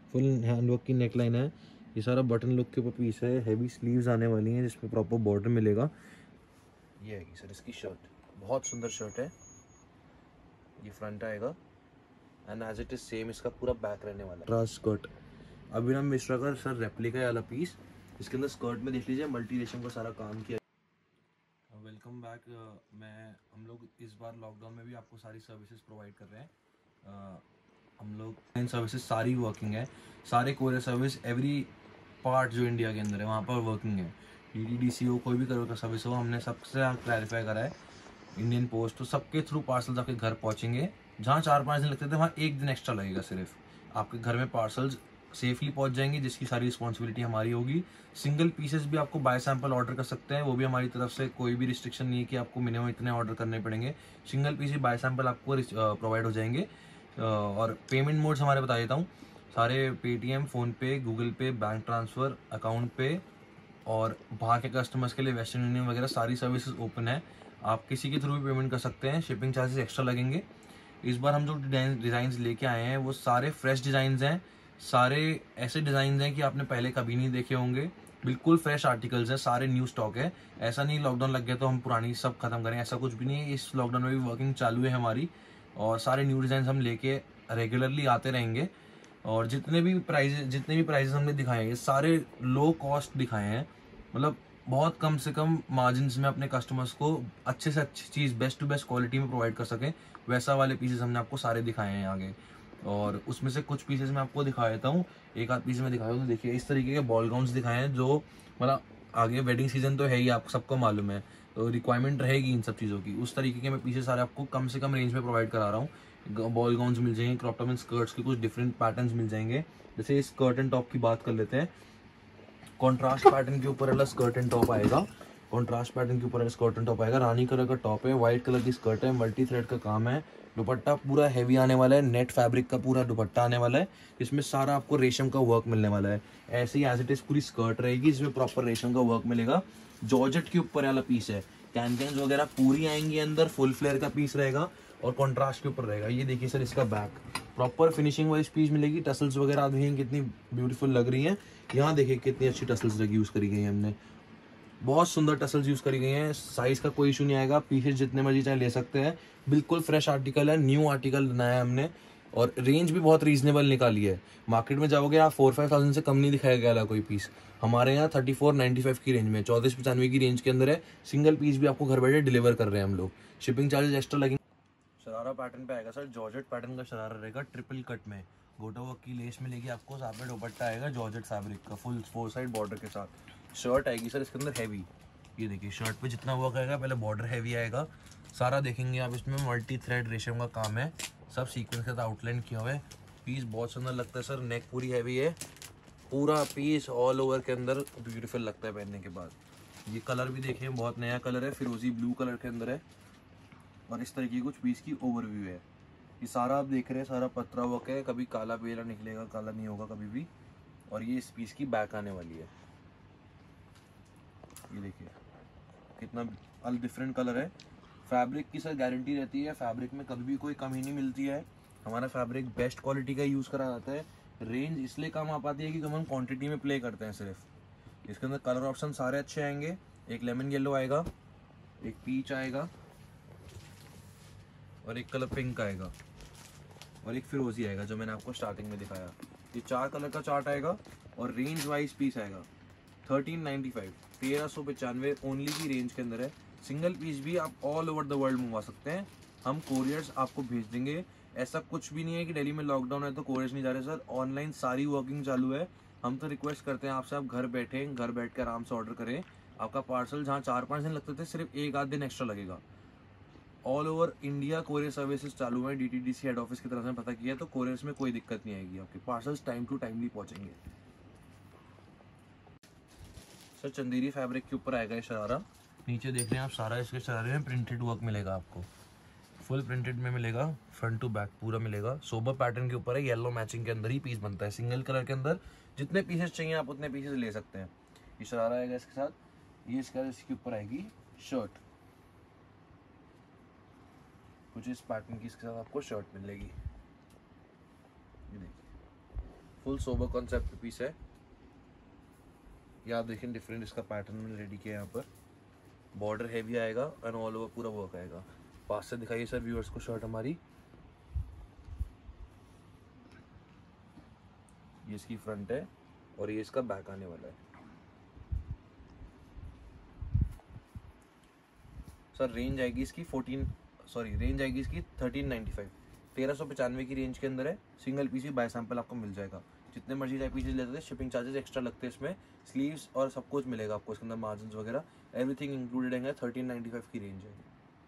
Full hand work की neck line है। ये सारा बटन लुक के ऊपर पीस है। हैवी स्लीव्स आने वाली हैं जिसमें प्रॉपर बॉर्डर मिलेगा। ये आएगी सर इसकी शर्ट, बहुत सुंदर शर्ट है। ये फ्रंट आएगा and as it is same इसका पूरा बैक रहने वाला है। ट्रास स्कर्ट, अभिनव मिश्रा का सर रेप्लिका वाला पीस। इसके अंदर स्कर्ट में देख लीजिए मल्टी रेशम का सारा काम किया। Welcome back. हम लोग इस बार लॉकडाउन में भी आपको सारी सर्विसेज प्रोवाइड कर रहे हैं। हम लोग इन सर्विसेज सारी वर्किंग है। सारे कोरियर सर्विस एवरी पार्ट जो इंडिया के अंदर है वहाँ पर वर्किंग है। DTDC हो, कोई भी कोरियर का सर्विस हो, हमने सबसे क्लैरिफाई करा है। इंडियन पोस्ट, तो सबके थ्रू पार्सल्स आपके घर पहुँचेंगे। जहाँ 4-5 दिन लगते थे वहाँ 1 दिन एक्स्ट्रा लगेगा। सिर्फ आपके घर में पार्सल्स सेफली पहुँच जाएंगे, जिसकी सारी रिस्पॉन्सिबिलिटी हमारी होगी। सिंगल पीसेस भी आपको बाय सैंपल ऑर्डर कर सकते हैं, वो भी हमारी तरफ से कोई भी रिस्ट्रिक्शन नहीं है कि आपको मिनिमम इतने ऑर्डर करने पड़ेंगे। सिंगल पीस ही बाय सैंपल आपको प्रोवाइड हो जाएंगे। और पेमेंट मोड्स हमारे बता देता हूँ सारे। Paytm, PhonePe, Google Pay, bank transfer, account पे, और बाहर के कस्टमर्स के लिए वेस्टर्न यूनियन वगैरह सारी सर्विसेज ओपन है। आप किसी के थ्रू भी पेमेंट कर सकते हैं। शिपिंग चार्जेस एक्स्ट्रा लगेंगे। इस बार हम जो डिज़ाइंस लेके आए हैं वो सारे फ्रेश डिज़ाइंस हैं। सारे ऐसे डिज़ाइंस हैं कि आपने पहले कभी नहीं देखे होंगे। बिल्कुल फ्रेश आर्टिकल्स हैं, सारे न्यू स्टॉक है। ऐसा नहीं लॉकडाउन लग गया तो हम पुरानी सब खत्म करें, ऐसा कुछ भी नहीं है। इस लॉकडाउन में भी वर्किंग चालू है हमारी, और सारे न्यू डिज़ाइन हम लेके रेगुलरली आते रहेंगे। और जितने भी प्राइजेस हमने दिखाए हैं ये सारे लो कॉस्ट दिखाए हैं। मतलब बहुत कम से कम मार्जिन में अपने कस्टमर्स को अच्छे से अच्छी चीज़ बेस्ट टू बेस्ट क्वालिटी में प्रोवाइड कर सकें, वैसा वाले पीसेस हमने आपको सारे दिखाए हैं आगे। और उसमें से कुछ पीसेस मैं आपको दिखा देता हूँ। एक आध पीस में दिखाया तो देखिए इस तरीके के बॉल गाउन्स दिखाए हैं, जो मतलब आगे वेडिंग सीजन तो है ही, आप सबको मालूम है, तो रिक्वायरमेंट रहेगी इन सब चीज़ों की। उस तरीके के मैं पीसेस सारे आपको कम से कम रेंज में प्रोवाइड करा रहा हूँ। बॉल गाउन्स मिल जाएंगे, क्रॉप टॉप एंड स्कर्ट्स के कुछ डिफरेंट पैटर्न्स मिल जाएंगे। जैसे इस स्कर्ट एंड टॉप की बात कर लेते हैं। कॉन्ट्रास्ट पैटर्न के ऊपर वाला स्कर्ट एंड टॉप आएगा। कॉन्ट्रास्ट पैटर्न के ऊपर वाला स्कर्ट एंड टॉप आएगा। रानी कलर का टॉप है, व्हाइट कलर की स्कर्ट है, मल्टी थ्रेड का काम है। दुपट्टा पूरा हैवी आने वाला है, नेट फैब्रिक का पूरा दुपट्टा आने वाला है। इसमें सारा आपको रेशम का वर्क मिलने वाला है। ऐसे ही एज इट इज पूरी स्कर्ट रहेगी, इसमें प्रॉपर रेशम का वर्क मिलेगा। जॉर्जेट के ऊपर वाला पीस है। कैनकैन्स वगैरह पूरी आएंगी अंदर, फुल फ्लेयर का पीस रहेगा और कॉन्ट्रास्ट के ऊपर रहेगा। ये देखिए सर इसका back, proper finishing wise piece मिलेगी। टसल्स वगैरह आप देखिए कितनी ब्यूटीफुल लग रही हैं। यहाँ देखिए कितनी अच्छी टसल्स लगी यूज़ करी गई है हमने, बहुत सुंदर टसल्स यूज़ करी गई हैं। साइज़ का कोई इशू नहीं आएगा, पीसेज जितने मर्जी चाहे ले सकते हैं। बिल्कुल फ्रेश आर्टिकल है, न्यू आर्टिकल बनाया है हमने, और रेंज भी बहुत रीजनेबल निकाली है। मार्केट में जाओगे आप 4-5 थाउजेंड से कम नहीं दिखाया गया कोई पीस। हमारे यहाँ 3495 की रेंज में, 3495 की रेंज के अंदर है। सिंगल पीस भी आपको घर बैठे डिलीवर कर रहे हैं हम लोग। शिपिंग चार्जेस एक्स्ट्रा लगेंगे। शरारा पैटर्न पे आएगा सर, जॉर्जेट पैटर्न का शरारा रहेगा, ट्रिपल कट में गोटा वर्क की लेस मिलेगी आपको। साथ में दुपट्टा आएगा जॉर्जेट फैब्रिक का, फुल 4 साइड बॉर्डर के साथ। शर्ट आएगी सर इसके अंदर हैवी। ये देखिए शर्ट पे जितना वर्क आएगा, पहले बॉर्डर हैवी आएगा सारा, देखेंगे आप। इसमें मल्टी थ्रेड रेशम का काम है, सब सीक्वेंस के साथ आउटलाइन किया हुआ है। पीस बहुत सुंदर लगता है सर, नेक पूरी हैवी है। पूरा पीस ऑल ओवर के अंदर ब्यूटीफुल लगता है पहनने के बाद। ये कलर भी देखिए बहुत नया कलर है, फिरोजी ब्लू कलर के अंदर है। और इस तरीके की कुछ पीस की ओवरव्यू है। ये सारा आप देख रहे हैं सारा पतरा वर्क है, कभी काला पेला निकलेगा, काला नहीं होगा कभी भी। और ये इस पीस की बैक आने वाली है। ये देखिए कितना डिफरेंट कलर है। फैब्रिक की सर गारंटी रहती है, फैब्रिक में कभी भी कोई कमी नहीं मिलती है। हमारा फैब्रिक बेस्ट क्वालिटी का यूज़ करा जाता है। रेंज इसलिए कम आ पाती है कि हम क्वांटिटी में प्ले करते हैं सिर्फ। इसके अंदर कलर ऑप्शन सारे अच्छे आएंगे। एक लेमन येलो आएगा, एक पीच आएगा, और एक कलर पिंक आएगा, और एक फिरोजी आएगा जो मैंने आपको स्टार्टिंग में दिखाया। ये 4 कलर का चार्ट आएगा और रेंज वाइज पीस आएगा। 1395, 1395 ओनली की रेंज के अंदर है। सिंगल पीस भी आप ऑल ओवर द वर्ल्ड मंगवा सकते हैं, हम कोरियर्स आपको भेज देंगे। ऐसा कुछ भी नहीं है कि दिल्ली में लॉकडाउन है तो कोरियर्स नहीं जा रहे सर, ऑनलाइन सारी वर्किंग चालू है। हम तो रिक्वेस्ट करते हैं आपसे, आप घर बैठ के आराम से ऑर्डर करें। आपका पार्सल जहाँ 4-5 दिन लगते थे, सिर्फ 1 आध दिन एक्स्ट्रा लगेगा। All over India courier services चालू है, DTDC हेड ऑफिस की तरफ से पता किया तो कोरियर्स में कोई दिक्कत नहीं आएगी, आपके पार्सल्स टाइम टू टाइमली पहुंचेंगे। सर चंदेरी फैब्रिक के ऊपर आएगा ये शरारा। नीचे देख रहे हैं आप, सारा इसके शरारे में प्रिंटेड वर्क मिलेगा आपको, फुल प्रिंटेड में मिलेगा, फ्रंट टू बैक पूरा मिलेगा। सोबर पैटर्न के ऊपर है, येलो मैचिंग के अंदर ही पीस बनता है। सिंगल कलर के अंदर जितने पीसेस चाहिए आप उतने पीसेस ले सकते हैं। ये शरारा आएगा इसके साथ। ये इसके ऊपर आएगी शर्ट, कुछ इस पैटर्न की इसके साथ आपको शर्ट मिलेगी। ये देखिए फुल सोबर कॉन्सेप्ट पीस है। ये आप देखें डिफरेंट इसका पैटर्न में रेडी किया है। यहाँ पर बॉर्डर हैवी आएगा एंड ऑल ओवर पूरा वर्क आएगा। पास से दिखाइए सर व्यूअर्स को शर्ट हमारी। ये इसकी फ्रंट है और ये इसका बैक आने वाला है। सर रेंज आएगी इसकी 1395, 1395 की रेंज के अंदर है। सिंगल पीस ही बाय सैंपल आपको मिल जाएगा। जितने मर्जी टाइप पीसेज लेते थे, शिपिंग चार्जेस एक्स्ट्रा लगते हैं इसमें। स्लीव्स और सब कुछ मिलेगा आपको इसके अंदर, मार्जिन वगैरह एवरीथिंग इंक्लूडेड है। 1395 की रेंज है।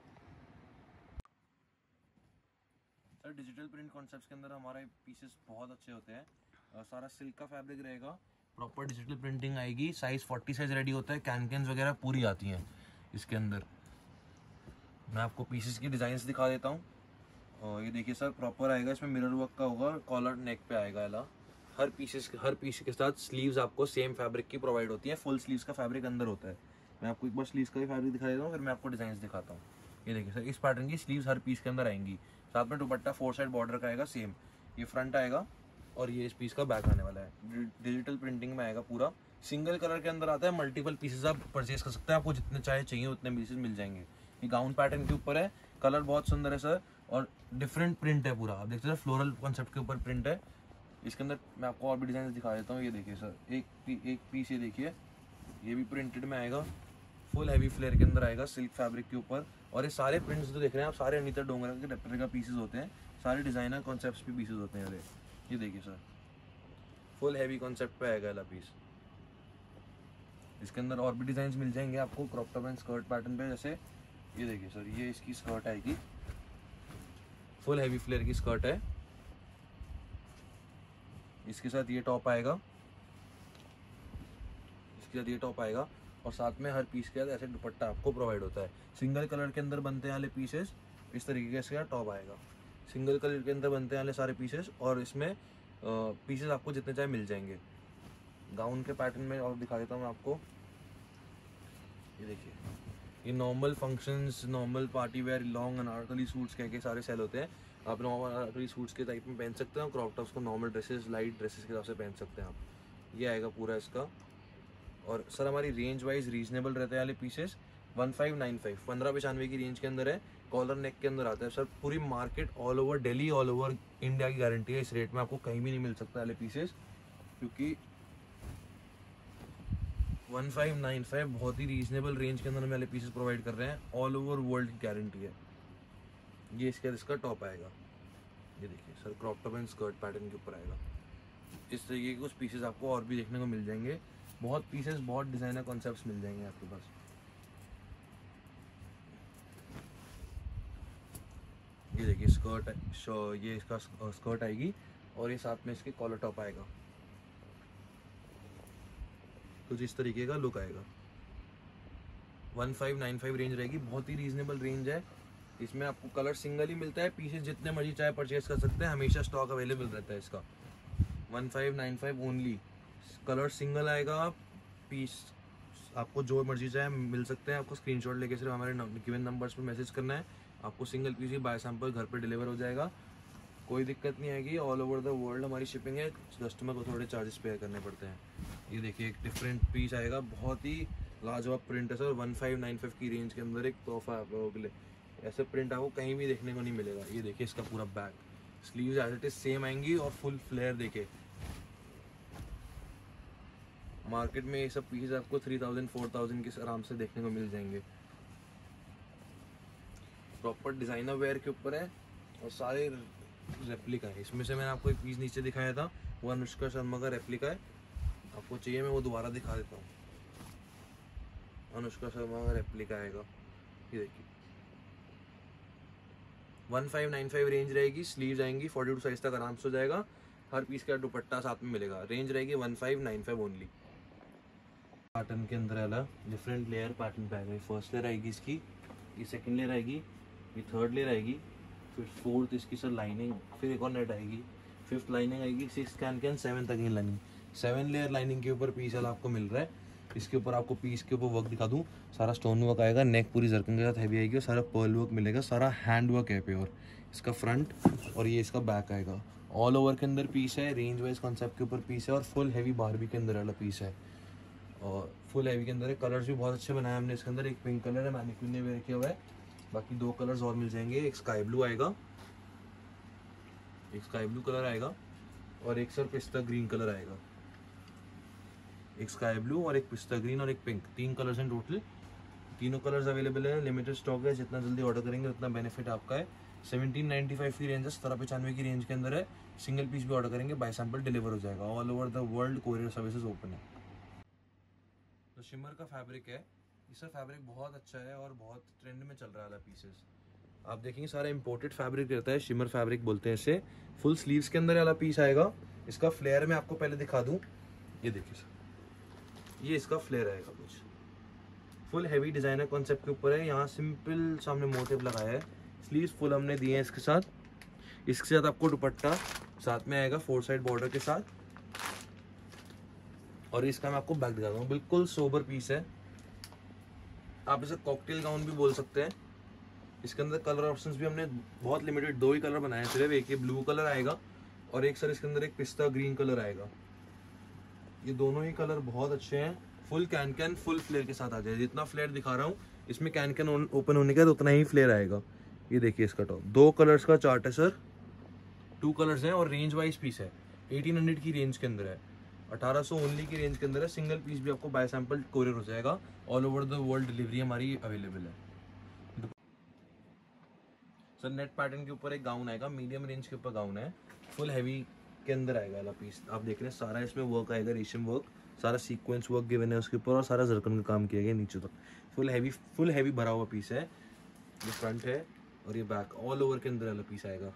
सर डिजिटल प्रिंट कॉन्सेप्ट्स के अंदर हमारे पीसेस बहुत अच्छे होते हैं। सारा सिल्क का फैब्रिक रहेगा, प्रॉपर डिजिटल प्रिंटिंग आएगी। साइज 40 साइज रेडी होता है। कैन वगैरह पूरी आती हैं इसके अंदर। मैं आपको पीसेस की डिजाइन्स दिखा देता हूँ। और ये देखिए सर प्रॉपर आएगा, इसमें मिरर वर्क का होगा, कॉलर नेक पे आएगा। अला हर पीस के साथ स्लीव्स आपको सेम फैब्रिक की प्रोवाइड होती है। फुल स्लीव्स का फैब्रिक अंदर होता है। मैं आपको एक बार स्लीव्स का भी फैब्रिक दिखा देता हूँ, फिर मैं आपको डिजाइन दिखाता हूँ। ये देखिए सर इस पैटर्न की स्लीव्स हर पीस के अंदर आएंगी। साथ में दुपट्टा 4 साइड बॉर्डर का आएगा सेम। ये फ्रंट आएगा और ये इस पीस का बैक आने वाला है। डिजिटल प्रिंटिंग में आएगा पूरा। सिंगल कलर के अंदर आता है। मल्टीपल पीसेस आप परचेज कर सकते हैं। आपको जितने चाहिए उतने पीसेस मिल जाएंगे। ये गाउन पैटर्न के ऊपर है। कलर बहुत सुंदर है सर और डिफरेंट प्रिंट है पूरा। आप देखते हैं फ्लोरल कॉन्सेप्ट के ऊपर प्रिंट है। इसके अंदर मैं आपको और भी डिजाइन दिखा देता हूँ। ये देखिए सर एक पीस ये देखिए, ये भी प्रिंटेड में आएगा। फुल हैवी फ्लेयर के अंदर आएगा सिल्क फैब्रिक के ऊपर। और ये सारे प्रिंट्स जो देख रहे हैं आप, सारे अनीता डोंगरा के रेप्लिका पीसेस होते हैं। सारे डिजाइनर कॉन्सेप्ट्स भी पीसेस होते हैं। ये देखिए सर फुल हैवी कॉन्सेप्ट पे आएगा वाला पीस। इसके अंदर और भी डिजाइन मिल जाएंगे आपको crop top and skirt pattern पे। जैसे ये देखिए सर, ये इसकी स्कर्ट आएगी, फुल हैवी फ्लेयर की स्कर्ट है। इसके साथ ये टॉप आएगा, और साथ में हर पीस के साथ ऐसे दुपट्टा आपको प्रोवाइड होता है। सिंगल कलर के अंदर बनते हैं वाले पीसेस इस तरीके का इसका टॉप आएगा। सिंगल कलर के अंदर बनते हैं वाले सारे पीसेस, और इसमें पीसेस आपको जितने चाहे मिल जाएंगे। गाउन के पैटर्न में और दिखा देता हूँ मैं आपको। ये देखिए, ये normal functions, normal party wear, long Anarkali suits कह के सारे सेल होते हैं। आप नॉर्मल अनारकली सूट्स के टाइप में पहन सकते हैं, और क्रॉप टॉप्स को नॉर्मल ड्रेसेस, लाइट ड्रेसेस के हिसाब से पहन सकते हैं आप। ये आएगा पूरा इसका। और सर हमारी रेंज वाइज रीजनेबल रहते हैं वाले पीसेस। 1595 1595 की रेंज के अंदर है। कॉलर नेक के अंदर आता है सर। पूरी market all over Delhi, all over India की गारंटी है। इस रेट में आपको कहीं भी नहीं मिल सकता वाले पीसेस, क्योंकि 1595 बहुत ही रीजनेबल रेंज के अंदर वाले पीसेस प्रोवाइड कर रहे हैं। ऑल ओवर वर्ल्ड की गारंटी है। ये इसका टॉप आएगा। ये देखिए sir crop top and skirt pattern के ऊपर आएगा। इस तरीके के कुछ पीसेस आपको और भी देखने को मिल जाएंगे। बहुत पीसेस, बहुत डिजाइनर कॉन्सेप्ट्स मिल जाएंगे आपके पास। ये देखिए स्कर्ट, ये इसका स्कर्ट आएगी, और ये साथ में इसके कॉलर टॉप आएगा। कुछ इस तरीके का लुक आएगा। 1595 रेंज रहेगी। बहुत ही रीजनेबल रेंज है। इसमें आपको कलर सिंगल ही मिलता है। पीसेस जितने मर्जी चाहे परचेज कर सकते हैं, हमेशा स्टॉक अवेलेबल रहता है इसका। 1595 ओनली। कलर सिंगल आएगा। पीस आपको जो मर्जी चाहे मिल सकते हैं। आपको स्क्रीनशॉट लेके सिर्फ हमारे गिवन नंबर्स पे मैसेज करना है। आपको सिंगल पीस ही बाय सैंपल घर पे डिलीवर हो जाएगा। कोई दिक्कत नहीं आएगी। ऑल ओवर द वर्ल्ड हमारी शिपिंग है। कस्टमर को थोड़े चार्जेस पे करने पड़ते हैं। ये देखिए एक डिफरेंट पीस आएगा। बहुत ही लाजवाब प्रिंट है सर। 1595 की रेंज के अंदर एक तोहफा है आप लोगों के लिए। ऐसे प्रिंट आपको कहीं भी देखने को नहीं मिलेगा। ये देखिए इसका पूरा back, sleeves as it is same आएंगी, और फुल फ्लेयर देखिए। मार्केट में ये सब पीसेस आपको 3000 4000 के आराम से देखने को मिल जाएंगे। प्रॉपर डिजाइनर वेयर के ऊपर है, और सारे रेप्लिका है। इसमें से मैंने आपको एक पीस नीचे दिखाया था, वो अनुष्का शर्मा का रेप्लिका है। आपको चाहिए मैं वो दोबारा दिखा देता हूँ। अनुष्का शर्मा का रेप्लिका आएगा। ये देखिए 1595 रेंज रहेगी। स्लीव्स आएंगी 42 साइज तक आराम से हो जाएगा। हर पीस का दुपट्टा साथ में मिलेगा। रेंज रहेगी 1595 ओनली। पैटर्न के अंदर वाला डिफरेंट लेयर पैटर्न पे आएगा। फर्स्ट लेयर आएगी इसकी, ये सेकंड लेयर आएगी, ये थर्ड लेयर आएगी, फिर फोर्थ इसकी सर लाइनिंग, फिर एक और नेट आएगी, फिफ्थ लाइनिंग आएगी, सिक्स कैन 7 तक की लाइनिंग। 7 लेयर लाइनिंग के ऊपर पीस वाला आपको मिल रहा है। इसके ऊपर आपको पीस के ऊपर वर्क दिखा दूँ, सारा स्टोन वर्क आएगा। नेक पूरी जरकन के साथ हैवी आएगी, और सारा पर्ल वर्क मिलेगा। सारा हैंड वर्क है प्योर। इसका फ्रंट और ये इसका बैक आएगा। ऑल ओवर के अंदर पीस है, रेंज वाइज कॉन्सेप्ट के ऊपर पीस है और फुल हैवी बारबी के अंदर वाला पीस है और फुल हैवी के अंदर है। कलर्स भी बहुत अच्छे बनाए हमने इसके अंदर। एक पिंक कलर है, मैनिक्विन ने वेयर किया हुआ है। बाकी 2 कलर्स और मिल जाएंगे, एक स्काई ब्लू आएगा, एक स्काई ब्लू कलर आएगा और एक सर पिस्ता ग्रीन कलर आएगा। एक स्काई ब्लू और एक पिस्ता ग्रीन और एक पिंक, 3 कलर्स हैं टोटल। तीनों कलर्स अवेलेबल है, लिमिटेड स्टॉक है। जितना जल्दी ऑर्डर करेंगे उतना बेनिफिट आपका है। 1795 की रेंज है, 1795 की रेंज के अंदर है। सिंगल पीस भी ऑर्डर करेंगे बाय सैंपल डिलीवर हो जाएगा। All over the world courier services open है। तो शिमर का फैब्रिक है, इसका फैब्रिक बहुत अच्छा है और बहुत ट्रेंड में चल रहा है पीसेस। आप देखेंगे सारा इंपोर्टेड फैब्रिक रहता है, शिमर फैब्रिक बोलते हैं इसे। फुल स्लीव्स के अंदर वाला पीस आएगा। इसका फ्लेयर मैं आपको पहले दिखा दूं, ये देखिए सर, ये इसका फ्लेयर आएगा। कुछ फुल हैवी डिजाइनर कॉन्सेप्ट के ऊपर है। यहाँ सिंपल सामने मोटिव लगाया है। स्लीव्स फुल हमने दिए हैं इसके साथ। इसके साथ आपको दुपट्टा साथ में आएगा 4 साइड बॉर्डर के साथ। और इसका मैं आपको बैक दिखाता हूँ, बिल्कुल सोबर पीस है। आप इसे कॉकटेल गाउन भी बोल सकते हैं। इसके अंदर कलर ऑप्शंस भी हमने बहुत लिमिटेड 2 ही कलर बनाए सिर्फ। एक ये ब्लू कलर आएगा और एक सर इसके अंदर एक पिस्ता ग्रीन कलर आएगा। ये दोनों ही कलर बहुत अच्छे हैं। फुल कैन फुल फ्लेयर के साथ आ जाए। जितना फ्लेयर दिखा रहा हूँ इसमें कैन ओपन होने का तो उतना ही फ्लेयर आएगा। ये देखिए इसका टॉप 2 कलर्स का चार्ट है सर, 2 कलर्स हैं और रेंज वाइज पीस है। 1800 की रेंज के अंदर है, 1800 ओनली की रेंज के अंदर है। सिंगल पीस भी आपको बाय सैंपल कोरियर हो जाएगा। All over the world delivery हमारी अवेलेबल है। सर नेट पैटर्न के ऊपर एक गाउन आएगा, मीडियम रेंज के ऊपर गाउन है। फुल हैवी के अंदर आएगा वाला पीस। आप देख रहे हैं सारा इसमें वर्क आएगा, रेशम वर्क, सारा सीक्वेंस वर्क गिवन है उसके ऊपर और सारा जरकन का काम किया गया नीचे तक। फुल हैवी भरा हुआ पीस है। ये फ्रंट है और ये बैक, ऑल ओवर के अंदर वाला पीस आएगा।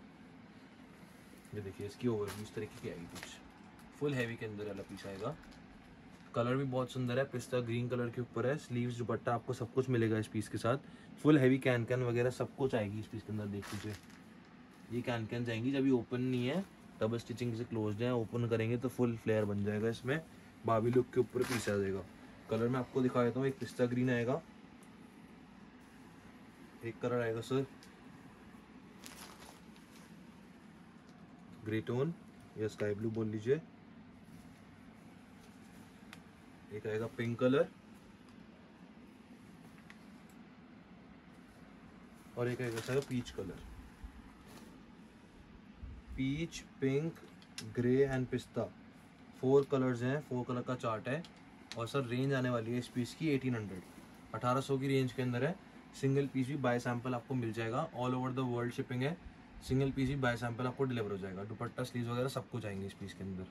ये देखिए इसकी ओवर इस तरीके की आएगी कुछ। फुल हैवी के अंदर वाला पीस आएगा। कलर भी बहुत सुंदर है, पिस्ता ग्रीन कलर के ऊपर है। स्लीव्स दुपट्टा आपको सब कुछ मिलेगा इस पीस के साथ। फुल हैवी कैन वगैरह सब कुछ आएगी इस पीस के अंदर। देख लीजिए ये कैन जाएंगी, जब ये ओपन नहीं है डबल स्टिचिंग से क्लोज्ड है, ओपन करेंगे तो फुल फ्लेयर बन जाएगा। इसमें बाबी लुक के ऊपर पीस आ जाएगा। कलर मैं आपको दिखा देता हूँ, एक पिस्ता ग्रीन आएगा, एक कलर आएगा सर ग्रे टोन या स्काई ब्लू बोल लीजिए, एक आएगा पिंक कलर और एक आएगा sir peach colour. Peach, pink, grey and पिस्ता, 4 कलर्स हैं, 4 कलर का चार्ट है। और सर रेंज आने वाली है इस पीस की 1800 की रेंज के अंदर है। सिंगल पीस भी बाय सैंपल आपको मिल जाएगा। All over the world shipping है। सिंगल पीस भी बाय सैंपल आपको डिलीवर हो जाएगा। दुपट्टा स्लीव्स वगैरह सब कुछ आएंगे इस पीस के अंदर।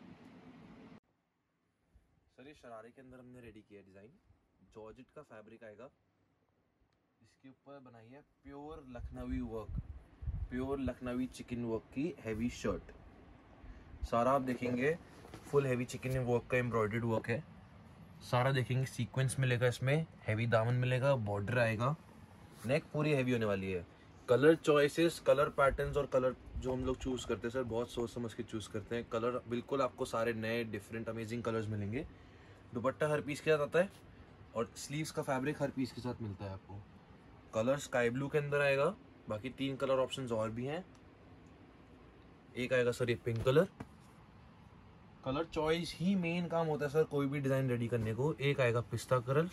सर ये शरारे के अंदर हमने रेडी किया डिज़ाइन, जॉर्जेट का फैब्रिक आएगा। इसके ऊपर बनाई है pure Lucknowi work, pure Lucknowi chikan work की हैवी शर्ट। सारा आप देखेंगे फुल हैवी चिकन वर्क का एम्ब्रॉयडर्ड वर्क है। सारा देखेंगे सीक्वेंस मिलेगा इसमें, हैवी दामन मिलेगा, बॉर्डर आएगा, नेक पूरी हैवी होने वाली है। कलर चॉइसेस, कलर पैटर्न्स और कलर जो हम लोग चूज़ करते हैं सर बहुत सोच समझ के चूज़ करते हैं। कलर बिल्कुल आपको सारे नए डिफरेंट अमेजिंग कलर्स मिलेंगे। दुपट्टा हर पीस के साथ आता है और स्लीव्स का फैब्रिक हर पीस के साथ मिलता है आपको। कलर स्काई ब्लू के अंदर आएगा, बाकी 3 कलर ऑप्शंस और भी हैं। एक आएगा सर ये पिंक कलर। कलर चॉइस ही मेन काम होता है सर कोई भी डिज़ाइन रेडी करने को। एक आएगा पिस्ता कलर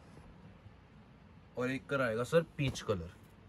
और एक कलर आएगा सर पीच कलर।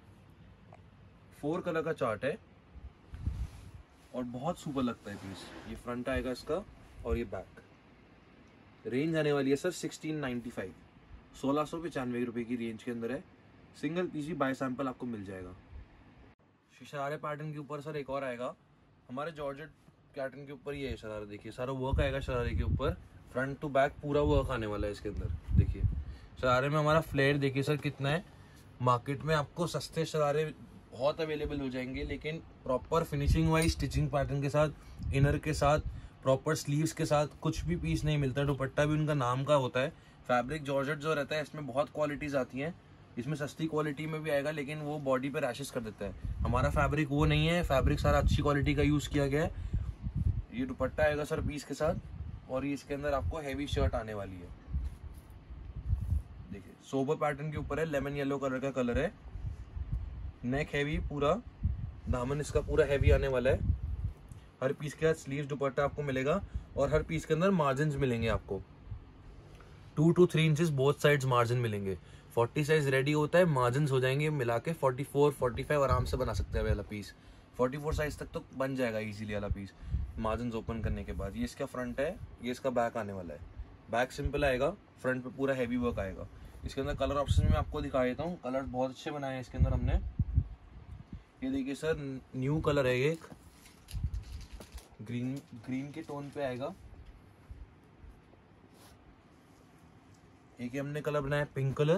4 कलर का चार्ट है और बहुत सुपर लगता है पीस। ये फ्रंट आएगा इसका और ये बैक। रेंज आने वाली है सर 1695, 1695 रुपये की रेंज के अंदर है। सिंगल पीस भी बाय सैंपल आपको मिल जाएगा। शरारे पैटर्न के ऊपर सर एक और आएगा हमारे जॉर्जेट पैटर्न के ऊपर। ये है शरारा, देखिए सारा वर्क आएगा शरारे के ऊपर, फ्रंट टू बैक पूरा वर्क आने वाला है इसके अंदर। देखिए शरारे में हमारा फ्लेयर देखिए सर कितना है। मार्केट में आपको सस्ते शरारे बहुत अवेलेबल हो जाएंगे, लेकिन proper finishing wise stitching pattern के साथ, इनर के साथ, प्रॉपर स्लीव्स के साथ कुछ भी पीस नहीं मिलता। दुपट्टा भी उनका नाम का होता है। फैब्रिक जॉर्जेट जो रहता है इसमें बहुत क्वालिटीज आती हैं। इसमें सस्ती क्वालिटी में भी आएगा लेकिन वो बॉडी पे रैशेस कर देता है। हमारा फैब्रिक वो नहीं है, फैब्रिक सारा अच्छी क्वालिटी का यूज़ किया गया है। ये दुपट्टा आएगा सर पीस के साथ और ये इसके अंदर आपको हैवी शर्ट आने वाली है। देखिए सोबर पैटर्न के ऊपर है, लेमन येलो कलर का कलर है। नेक हैवी पूरा, दामन इसका पूरा हैवी आने वाला है। हर पीस के साथ स्लीव दुपट्टा आपको मिलेगा और हर पीस के अंदर मार्जिन मिलेंगे आपको 2 to 3 inches both sides margin मिलेंगे। 40 साइज रेडी होता है, मार्जिन हो जाएंगे मिला के 44 45 आराम से बना सकते हैं वाला पीस। 44 साइज तक तो बन जाएगा इजीली वाला पीस मार्जिन ओपन करने के बाद। ये इसका फ्रंट है, ये इसका बैक आने वाला है। बैक सिंपल आएगा, फ्रंट पे पूरा हैवी वर्क आएगा। इसके अंदर कलर ऑप्शन में आपको दिखा देता हूँ, कलर बहुत अच्छे बनाए हैं इसके अंदर हमने। ये देखिए सर, न्यू कलर है ये, एक ग्रीन के टोन पे आएगा। एक हमने कलर बनाया पिंक कलर,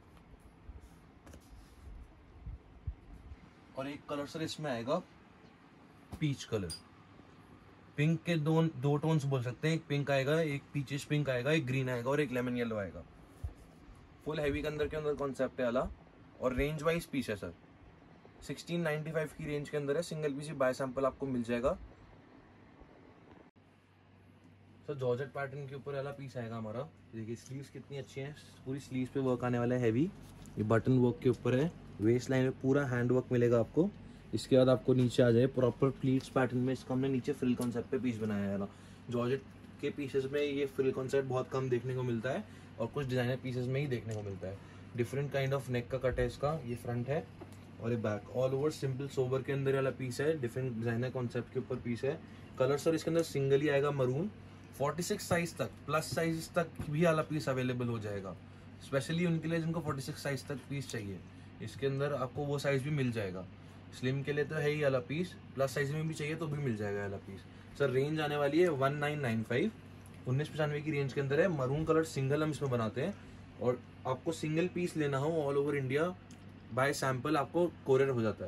और एक कलर सर इसमें आएगा पीच कलर। पिंक के दो टोन्स बोल सकते हैं, एक पिंक आएगा, एक पीचिश पिंक आएगा, एक ग्रीन आएगा और एक लेमन येलो आएगा। फुल हैवी के अंदर कॉन्सेप्ट है वाला। और रेंज वाइज पीस है सर, 1695 की रेंज के अंदर है। सिंगल पीस बाय सैंपल आपको मिल जाएगा सर। जॉर्जेट पैटर्न के ऊपर वाला पीस आएगा हमारा। देखिए स्लीव्स कितनी अच्छी हैं, पूरी स्लीव्स पे वर्क आने वाला है हैवी। ये बटन वर्क के ऊपर है, वेस्ट लाइन में पूरा हैंड वर्क मिलेगा आपको। इसके बाद आपको नीचे आ जाए प्रॉपर प्लीट्स पैटर्न में। इसका हमने नीचे फ्रिल कॉन्सेप्ट पे पीस बनाया है ना। जॉर्जेट के पीसेस में ये फ्रिल कॉन्सेप्ट बहुत कम देखने को मिलता है और कुछ डिजाइनर पीसेस में ही देखने को मिलता है। डिफरेंट काइंड ऑफ नेक का कट है इसका। ये फ्रंट है और ये back, all over simple sober के अंदर वाला पीस है। डिफरेंट डिजाइनर कॉन्सेप्ट के ऊपर पीस है। कलर सर इसके अंदर सिंगल ही आएगा, मरून। 46 साइज तक, प्लस साइज तक भी वाला पीस अवेलेबल हो जाएगा, स्पेशली उनके लिए जिनको 46 साइज तक पीस चाहिए। इसके अंदर आपको वो साइज भी मिल जाएगा। स्लिम के लिए तो है ही वाला पीस, प्लस साइज में भी चाहिए तो भी मिल जाएगा वाला पीस। सर रेंज आने वाली है 1995, 1995 की रेंज के अंदर है। मरून कलर सिंगल हम इसमें बनाते हैं और आपको सिंगल पीस लेना हो all over India by sample आपको कोरियर हो जाता है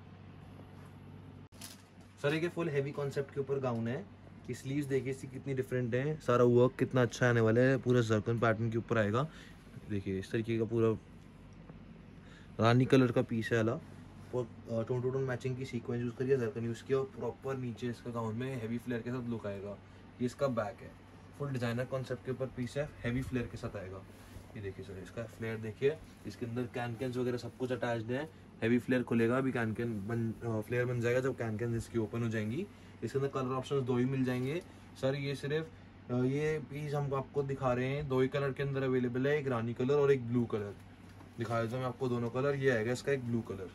सर। एक फुल हैवी कॉन्सेप्ट के ऊपर गाउन है। स्लीव्स देखिए इसकी कितनी डिफरेंट है, सारा वर्क कितना अच्छा आने वाला है, पूरा जर्कन पैटर्न के ऊपर आएगा। देखिए इस तरीके का पूरा रानी कलर का पीस है वाला। टोन टू टोन मैचिंग की सीक्वेंस यूज करिए, जर्कन यूज किया और प्रॉपर नीचे इसका गाउन में हैवी फ्लेयर के साथ लुक आएगा। ये इसका बैक है, फुल डिजाइनर कॉन्सेप्ट के ऊपर पीस है, हैवी फ्लेयर के साथ आएगा। ये देखिए सर, इसका फ्लेयर देखिए, इसके अंदर कैन वगैरह सब कुछ अटैच्ड है। हैवी फ्लेयर खुलेगा, अभी फ्लेयर बन जाएगा जब कैन इसकी ओपन हो जाएंगी। इसके अंदर कलर ऑप्शन 2 ही मिल जाएंगे सर। ये सिर्फ ये पीस हम आपको दिखा रहे हैं 2 ही कलर के अंदर अवेलेबल है, एक रानी कलर और एक ब्लू कलर। दिखा देता हूँ मैं आपको दोनों कलर। ये आएगा इसका एक ब्लू कलर।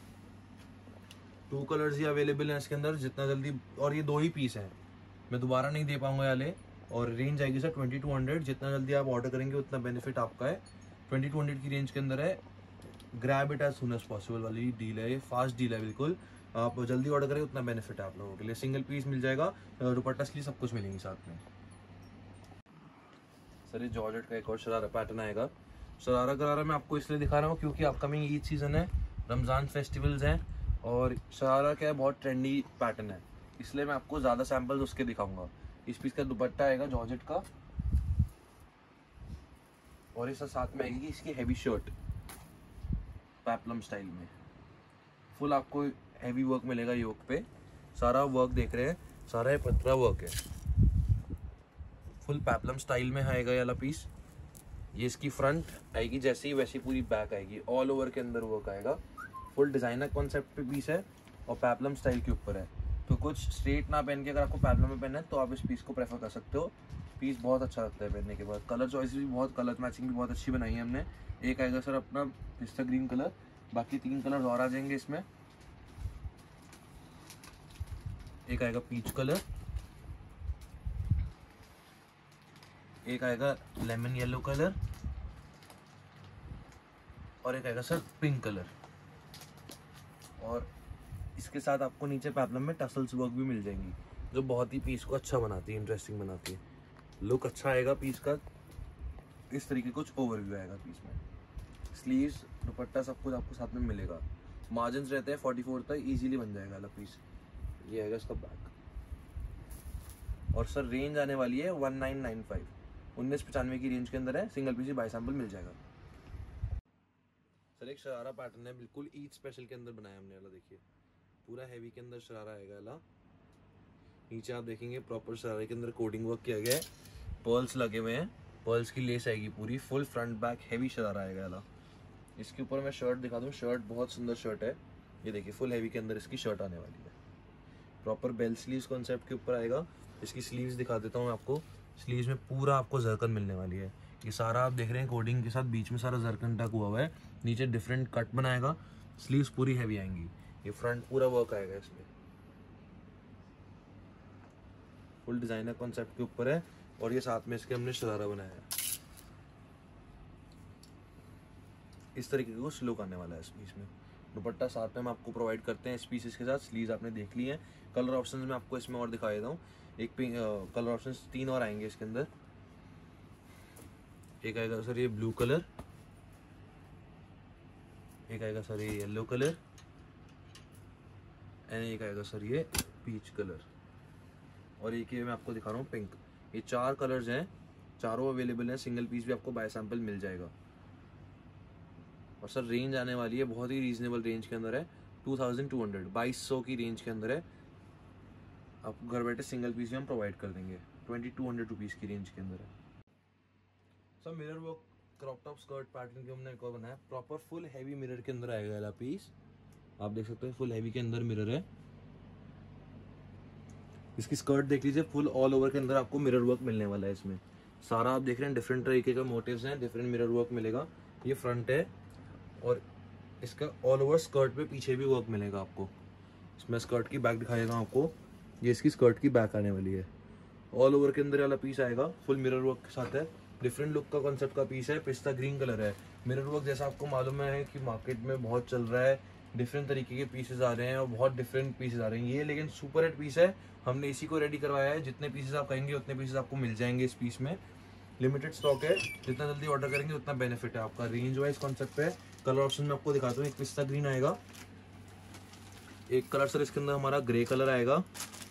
2 कलर्स ही अवेलेबल हैं इसके अंदर जितना जल्दी, और ये 2 ही पीस हैं, मैं दोबारा नहीं दे पाऊंगा वाले। और रेंज आएगी सर 2200, जितना जल्दी आप ऑर्डर करेंगे उतना बेनिफिट आपका है। 2200 की रेंज के अंदर है। Grab it as soon as possible वाली डील है, ये फास्ट डील है बिल्कुल। आप जल्दी ऑर्डर करें उतना बेनिफिट है आप लोगों के लिए। सिंगल पीस मिल जाएगा, दुपट्टा के लिए सब कुछ मिलेंगे साथ में सर। ये जॉर्जेट का एक और शरारा पैटर्न आएगा। शरारा गरारा मैं आपको इसलिए दिखा रहा हूँ क्योंकि अपकमिंग ईद सीजन है, रमज़ान फेस्टिवल्स हैं और शरारा क्या है बहुत ट्रेंडी पैटर्न है, इसलिए मैं आपको ज़्यादा सैम्पल्स उसके दिखाऊंगा। इस पीस का दुपट्टा आएगा जॉर्जेट का और इस साथ में आएगी इसकी हैवी शर्ट पेप्लम स्टाइल में। फुल आपको हैवी वर्क मिलेगा योक पे, सारा वर्क देख रहे हैं, सारा पतला वर्क है। फुल पेप्लम स्टाइल में आएगा ये वाला पीस। ये इसकी फ्रंट आएगी जैसे ही वैसी पूरी बैक आएगी, ऑल ओवर के अंदर वर्क आएगा। फुल डिजाइनर कॉन्सेप्ट पे पीस है और पेप्लम स्टाइल के ऊपर है। तो कुछ स्ट्रेट ना पहन के अगर आपको पेप्लम में पहनना है तो आप इस पीस को प्रेफर कर सकते हो। पीस बहुत अच्छा लगता है पहनने के बाद। कलर चॉइस भी बहुत, कलर मैचिंग भी बहुत अच्छी बनाई है हमने। एक आएगा सर अपना पिस्ता ग्रीन कलर, बाकी 3 कलर और आ जाएंगे इसमें। एक आएगा पीच कलर, एक आएगा लेमन येलो कलर और एक आएगा सर पिंक कलर। और इसके साथ आपको नीचे पेप्लम में टसल्स वर्क भी मिल जाएंगी जो बहुत ही पीस को अच्छा बनाती है, इंटरेस्टिंग बनाती है। लुक अच्छा आएगा पीस का। इस तरीके कुछ ओवरव्यू आएगा पीस में। स्लीव्स, दुपट्टा सब कुछ आपको साथ में मिलेगा। मार्जिन रहते हैं 44 तक, इजीली बन जाएगा वाला पीस। ये आएगा इसका बैक। और सर रेंज आने वाली है 1995, 1995 की रेंज के अंदर है। सिंगल पीस बाय सैंपल मिल जाएगा सर। एक शरारा पैटर्न है, बिल्कुल ईद स्पेशल के अंदर बनाया हमने वाला। देखिए पूरा हैवी के अंदर शरारा आएगा वाला। नीचे आप देखेंगे प्रॉपर शरारे के अंदर कोडिंग वर्क किया गया है, पर्ल्स लगे हुए हैं, पर्ल्स की लेस आएगी पूरी। Full front back heavy sharara आएगा वाला। इसके ऊपर मैं शर्ट दिखा दूँ, शर्ट बहुत सुंदर शर्ट है। ये देखिए फुल हैवी के अंदर इसकी शर्ट आने वाली है। प्रॉपर बेल स्लीव्स कॉन्सेप्ट के ऊपर आएगा। इसकी स्लीव्स दिखा देता हूँ मैं आपको। स्लीव्स में पूरा आपको जरकन मिलने वाली है। ये सारा आप देख रहे हैं कोडिंग के साथ, बीच में सारा जरकन टक हुआ हुआ है, नीचे डिफरेंट कट बनाएगा, स्लीव्स पूरी हैवी आएंगी। ये फ्रंट पूरा वर्क आएगा इसमें, फुल डिजाइनर कॉन्सेप्ट के ऊपर है। और ये साथ में इसके हमने शरारा बनाया है, इस तरीके को स्लो करने वाला है इस पीस में। दुपट्टा साथ में हम आपको प्रोवाइड करते हैं इस पीसेस के साथ। स्लीव्स आपने देख ली है। कलर ऑप्शंस में आपको इसमें और दिखा देता हूँ। एक कलर ऑप्शंस 3 और आएंगे इसके अंदर। एक आएगा सर ये ब्लू कलर, एक आएगा सर ये येलो कलर, एंड एक आएगा सर ये पीच कलर, और एक ये मैं आपको दिखा रहा हूँ पिंक। ये 4 कलर्स हैं, चारों अवेलेबल हैं। सिंगल पीस भी आपको बाय सैंपल मिल जाएगा। और सर रेंज आने वाली है बहुत ही रीजनेबल रेंज के अंदर है, 2200 2200 की रेंज के अंदर है। आपको घर बैठे सिंगल पीस भी हम प्रोवाइड कर देंगे, 2200 रुपीज़ की रेंज के अंदर है। Sir mirror work crop top skirt pattern के हमने एक और बनाया, प्रॉपर फुल हैवी मिरर के अंदर आएगा वाला पीस। आप देख सकते हैं फुल हैवी के अंदर मिरर है। इसकी स्कर्ट देख लीजिए, फुल ऑल ओवर के अंदर आपको मिरर वर्क मिलने वाला है इसमें। सारा आप देख रहे हैं डिफरेंट तरीके का मोटिव्स हैं, डिफरेंट मिरर वर्क मिलेगा। ये फ्रंट है और इसका ऑल ओवर स्कर्ट पे पीछे भी वर्क मिलेगा आपको। इसमें स्कर्ट की बैक दिखाएगा आपको, ये इसकी स्कर्ट की बैक आने वाली है। ऑल ओवर के अंदर वाला पीस आएगा, फुल मिरर वर्क के साथ है। डिफरेंट लुक का कॉन्सेप्ट का पीस है, पिस्ता ग्रीन कलर है। मिरर वर्क जैसा आपको मालूम है कि मार्केट में बहुत चल रहा है, डिफरेंट तरीके के पीसेस आ रहे हैं और बहुत डिफरेंट पीसेस आ रहे हैं। ये लेकिन सुपर हिट पीस है, हमने इसी को रेडी करवाया है। जितने पीसेस आप कहेंगे उतने पीसेस आपको मिल जाएंगे इस पीस में। लिमिटेड स्टॉक है, जितना जल्दी ऑर्डर करेंगे उतना बेनिफिट है आपका। रेंज वाइज कॉन्सेप्ट है। कलर ऑप्शन में आपको दिखाता हूँ। एक पिस्ता ग्रीन आएगा, एक कलर सर इसके अंदर हमारा ग्रे कलर आएगा,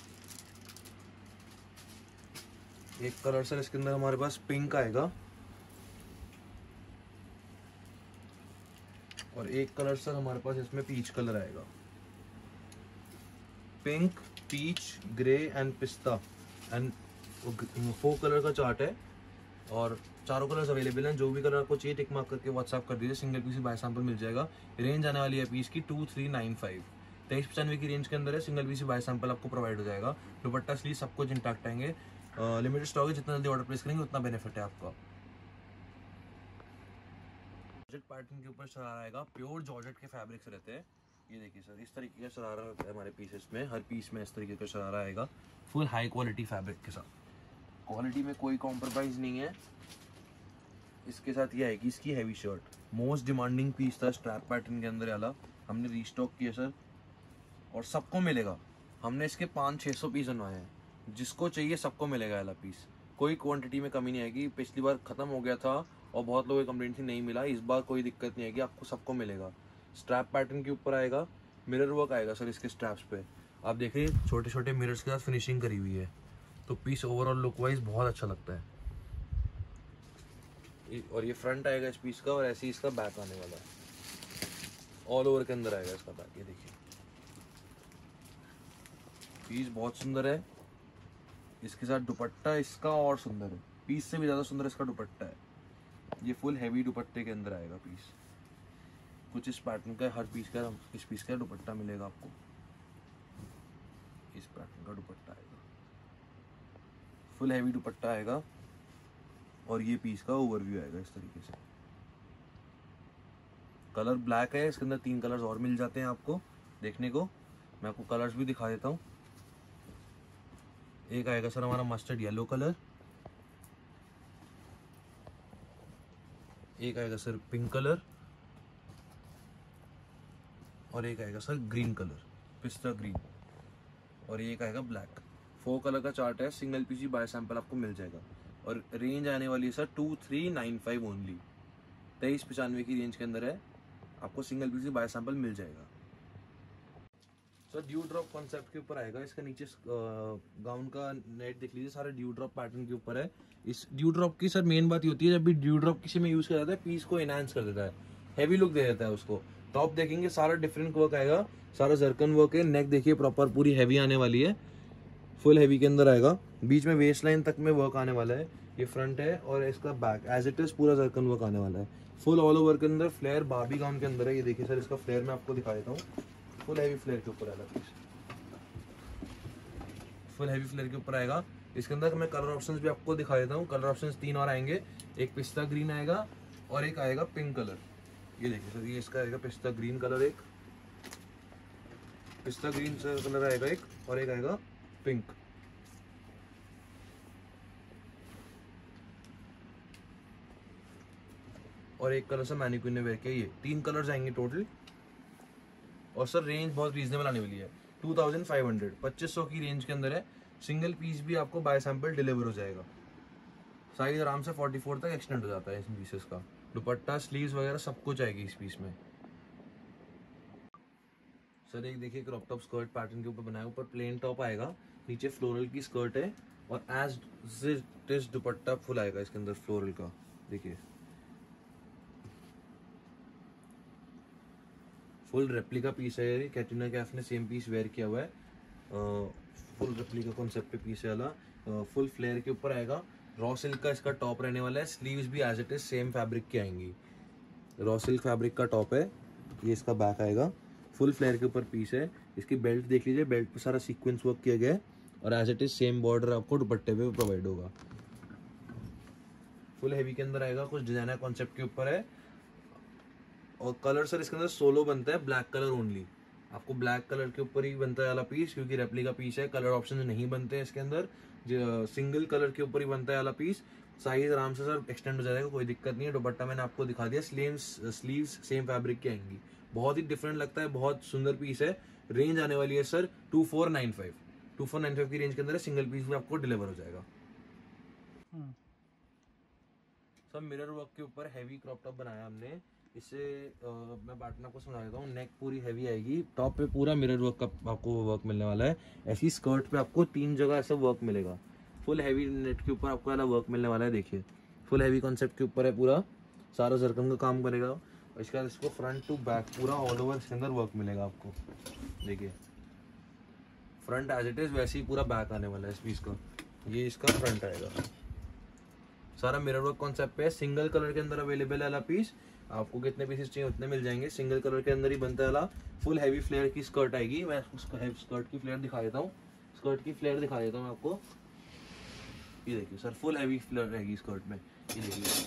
एक कलर सर इसके अंदर हमारे पास पिंक आएगा, और एक कलर सर हमारे पास इसमें पीच कलर आएगा। पिंक, पीच, ग्रे एंड पिस्ता एंड 4 कलर का चार्ट है और चारों कलर्स अवेलेबल हैं। जो भी कलर आपको चाहिए टिक मार्क करके व्हाट्सएप कर दीजिए, सिंगल पीस बाय सैंपल मिल जाएगा। रेंज आने वाली है पीस की 2395, 2395 की रेंज के अंदर है। सिंगल पीस बाय सैंपल आपको प्रोवाइड हो जाएगा। दुपट्टा स्लीव सब कुछ इंटैक्ट आएंगे। लिमिटेड स्टॉक है, जितना जल्दी ऑर्डर प्लेस करेंगे उतना बेनिफिट है आपका। जॉर्जेट पैटर्न के ऊपर शरारा आएगा, प्योर जॉर्जेट के फैब्रिक्स रहते हैं। ये देखिए सर, इस तरीके का शरारा रहता है हमारे पीसेस में। हर पीस में इस तरीके का शरारा आएगा, फुल हाई क्वालिटी फैब्रिक के साथ। क्वालिटी में कोई कॉम्प्रोमाइज नहीं है। इसके साथ ये आएगी इसकी heavy shirt, most demanding piece था स्ट्रैप पैटर्न के अंदर वाला, हमने रीस्टॉक किया सर और सबको मिलेगा। हमने इसके 500-600 पीस बनवाए हैं, जिसको चाहिए सबको मिलेगा वाला पीस। कोई क्वांटिटी में कमी नहीं आएगी। पिछली बार खत्म हो गया था और बहुत लोगों की कंप्लेंट थी नहीं मिला, इस बार कोई दिक्कत नहीं आएगी, आपको सबको मिलेगा। स्ट्रैप पैटर्न के ऊपर आएगा, मिरर वर्क आएगा सर इसके स्ट्रैप्स पे। आप देख रहे हैं छोटे छोटे मिरर्स के साथ फिनिशिंग करी हुई है, तो पीस ओवरऑल लुक वाइज बहुत अच्छा लगता है। और ये फ्रंट आएगा इस पीस का और ऐसे ही इसका बैक आने वाला है। ऑल ओवर के अंदर आएगा इसका बैक। ये देखिए पीस बहुत सुंदर है। इसके साथ दुपट्टा इसका और सुंदर है, पीस से भी ज़्यादा सुंदर इसका दुपट्टा है। ये फुल हैवी दुपट्टे के अंदर आएगा पीस। कुछ इस पैटर्न का हर पीस का, इस पीस का दुपट्टा मिलेगा आपको। इस पैटर्न का दुपट्टा आएगा, फुल हैवी दुपट्टा आएगा और ये पीस का ओवरव्यू आएगा इस तरीके से। कलर ब्लैक है, इसके अंदर 3 कलर्स और मिल जाते हैं आपको देखने को। मैं आपको कलर्स भी दिखा देता हूँ। एक आएगा सर हमारा मस्टर्ड येलो कलर, एक आएगा सर पिंक कलर, और एक आएगा सर ग्रीन कलर, पिस्ता ग्रीन, और एक आएगा ब्लैक। 4 कलर का चार्ट है, सिंगल पीस बाय सैंपल आपको मिल जाएगा। और रेंज आने वाली है सर 2395 ओनली, 2395 की रेंज के अंदर है। आपको सिंगल पीस बाय सैंपल मिल जाएगा। सर ड्यू ड्रॉप कॉन्सेप्ट के ऊपर आएगा। इसका नीचे गाउन का नेट देख लीजिए, सारा ड्यू ड्रॉप पैटर्न के ऊपर है। इस ड्यू ड्रॉप की सर मेन बात ये होती है, जब भी ड्यू ड्रॉप किसी में यूज किया जाता है पीस को एनहांस कर देता है, हैवी लुक दे देता है उसको। टॉप देखेंगे सारा डिफरेंट वर्क आएगा, सारा जरकन वर्क है। नेक देखिए प्रॉपर पूरी हैवी आने वाली है, फुल हैवी के अंदर आएगा। बीच में वेस्ट लाइन तक में वर्क आने वाला है। ये फ्रंट है और इसका बैक एज इट इज पूरा जरकन वर्क आने वाला है। फुल ऑल ओवर के अंदर फ्लेयर बार्बी गाउन के अंदर है। ये देखिए सर, इसका फ्लेयर मैं आपको दिखा देता हूँ। फुल हैवी फ्लेयर के ऊपर आएगा पीस। फुल हैवी फ्लेयर के ऊपर आएगा। इसके अंदर मैं कलर ऑप्शंस भी आपको दिखा देता हूँ। कलर ऑप्शंस 3 और आएंगे, एक पिस्ता ग्रीन आएगा और एक आएगा पिंक कलर। ये देखिए सर, ये इसका आएगा पिस्ता ग्रीन कलर, एक पिस्ता ग्रीन कलर आएगा एक, और एक आएगा पिंक। और एक कलर से मैनिक्विन ने वेयर किया। ये 3 कलर्स आएंगे टोटल। और सर रेंज बहुत रीजनेबल आने वाली है, 2500 2500 की रेंज के अंदर है। सिंगल पीस भी आपको बाय सैंपल डिलीवर हो जाएगा। साइज आराम से 44 तक एक्सटेंड हो जाता है इन पीसेस का। दुपट्टा, स्लीव्स वगैरह सब कुछ आएगी इस पीस में। सर एक देखिए क्रॉप टॉप स्कर्ट पैटर्न के ऊपर बनाया, ऊपर प्लेन टॉप आएगा, नीचे फ्लोरल की स्कर्ट है, और as it is dupatta full आएगा इसके अंदर फ्लोरल का। देखिए फुल रेप्लिका पीस है ये, कैटरीना कैफ ने सेम पीस वेयर किया हुआ है। फुल रेप्लिका कॉन्सेप्ट पे पीस है वाला, फुल फ्लेयर के ऊपर आएगा। रॉ सिल्क का इसका टॉप रहने वाला है, स्लीव्स भी as it is same fabric की आएंगी। रॉ सिल्क फैब्रिक का टॉप है, ये इसका बैक आएगा। फुल फ्लेयर के ऊपर पीस है। इसकी बेल्ट देख लीजिए, बेल्ट पे सारा सीक्वेंस वर्क किया गया है, और as it is same border आपको दुपट्टे पे प्रोवाइड होगा। फुल हेवी के अंदर आएगा, कुछ डिजाइनर कॉन्सेप्ट के ऊपर है। और कलर सर इसके अंदर सोलो बनता है, ब्लैक कलर ओनली। आपको ब्लैक कलर के ऊपर ही बनता है वाला पीस, क्योंकि रेप्लिका पीस है, कलर ऑप्शन नहीं बनते हैं इसके अंदर। सिंगल कलर के ऊपर ही बनता है वाला पीस। साइज आराम से सर एक्सटेंड हो जाएगा, कोई दिक्कत नहीं है। दुपट्टा मैंने आपको दिखा दिया, स्लीव्स सेम फैब्रिक की आएंगी। बहुत ही डिफरेंट लगता है, बहुत सुंदर पीस है। रेंज आने वाली है सर 2495 की रेंज के अंदर है। सिंगल पीस में आपको डिलीवर हो जाएगा। सर मिरर वर्क के ऊपर हैवी क्रॉप टॉप बनाया हमने। इससे मैं बांटना को समझा देता हूँ। नेक पूरी हैवी आएगी, टॉप पे पूरा मिरर वर्क का आपको वर्क मिलने वाला है। ऐसी स्कर्ट पे आपको 3 जगह ऐसा वर्क मिलेगा। फुल हैवी नेट के ऊपर आपको वाला वर्क मिलने वाला है। देखिए फुल हैवी कॉन्सेप्ट के ऊपर है, पूरा सारा जरकन का काम करेगा। और इसके बाद इसको फ्रंट टू बैक पूरा ऑल ओवर इसके अंदर वर्क मिलेगा आपको। देखिए फ्रंट एज इट इज, वैसे ही पूरा बैक आने वाला है इस पीस का। ये इसका फ्रंट आएगा, सारा मिरर वर्क कॉन्सेप्ट पे है। सिंगल कलर के अंदर अवेलेबल है वाला पीस। आपको कितने पीसेस चाहिए उतने मिल जाएंगे। सिंगल कलर के अंदर ही बनता है वाला। फुल हैवी फ्लेयर की स्कर्ट आएगी। मैं उसको स्कर्ट की फ्लेयर दिखा देता हूँ। स्कर्ट की फ्लेयर दिखा देता हूँ मैं आपको। ये देखिए सर, फुल हैवी फ्लेयर रहेगी स्कर्ट में। ये देखिए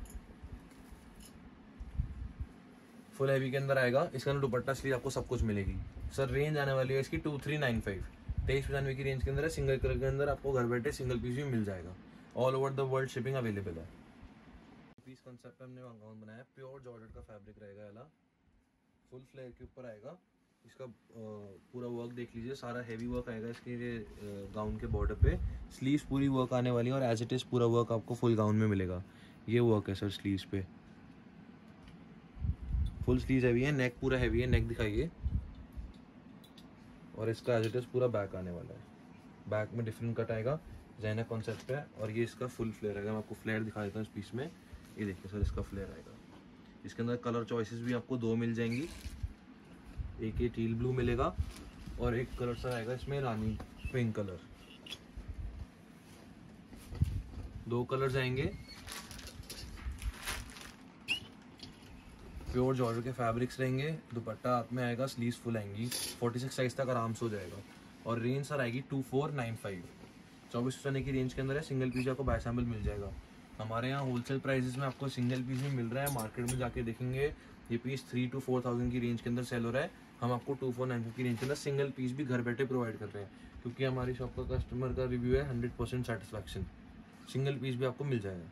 फुल हैवी के अंदर आएगा। इसका दुपट्टा, स्लीव आपको सब कुछ मिलेगी। सर रेंज आने वाली है इसकी 2395, 2395 की रेंज के अंदर है। सिंगल कलर के अंदर आपको घर बैठे सिंगल पीस भी मिल जाएगा। All over the world shipping available है। पीस कॉन्सेप्ट हमने गाउन बनाया, प्योर जॉर्जेट का फैब्रिक रहेगा वाला। फुल फ्लेयर के ऊपर आएगा। इसका पूरा वर्क देख लीजिए, सारा हैवी वर्क आएगा इसके गाउन के बॉर्डर पे। स्लीव्स पूरी वर्क आने वाली है, और एज इट इज पूरा वर्क आपको फुल गाउन में मिलेगा। ये वर्क है सर स्लीव्स पे, फुल स्लीव्स हैवी है। नेक पूरा हैवी है, नेक दिखाइए। और इसका एज इट इज पूरा बैक आने वाला है। बैक में डिफरेंट कट आएगा, डिजाइनर कॉन्सेप्ट है। और ये इसका फुल फ्लेयर आएगा। मैं आपको फ्लेयर दिखा देता हूँ इस पीस में। ये देखिए सर, इसका फ्लेयर आएगा। इसके अंदर कलर चॉइसेस भी आपको 2 मिल जाएंगी। एक ये टील ब्लू मिलेगा, और एक कलर सर आएगा इसमें रानी पिंक कलर। 2 कलर्स आएंगे। प्योर जॉर्जेट के फैब्रिक्स रहेंगे। दुपट्टा हाथ में आएगा, स्लीव्स फुल आएंगी। 46 साइज तक आराम से हो जाएगा। और रेंज सर आएगी 2495, 2400 की रेंज के अंदर है। सिंगल पीस आपको बाय सैंपल मिल जाएगा। हमारे यहाँ होलसेल प्राइसेस में आपको सिंगल पीस भी मिल रहा है। मार्केट में जाके देखेंगे ये पीस 3 to 4000 की रेंज के अंदर सेल हो रहा है। हम आपको 2495 की रेंज के अंदर सिंगल पीस भी घर बैठे प्रोवाइड कर रहे हैं, क्योंकि हमारी शॉप का कस्टमर का रिव्यू है 100% सेटिस्फैक्शन। सिंगल पीस भी आपको मिल जाएगा।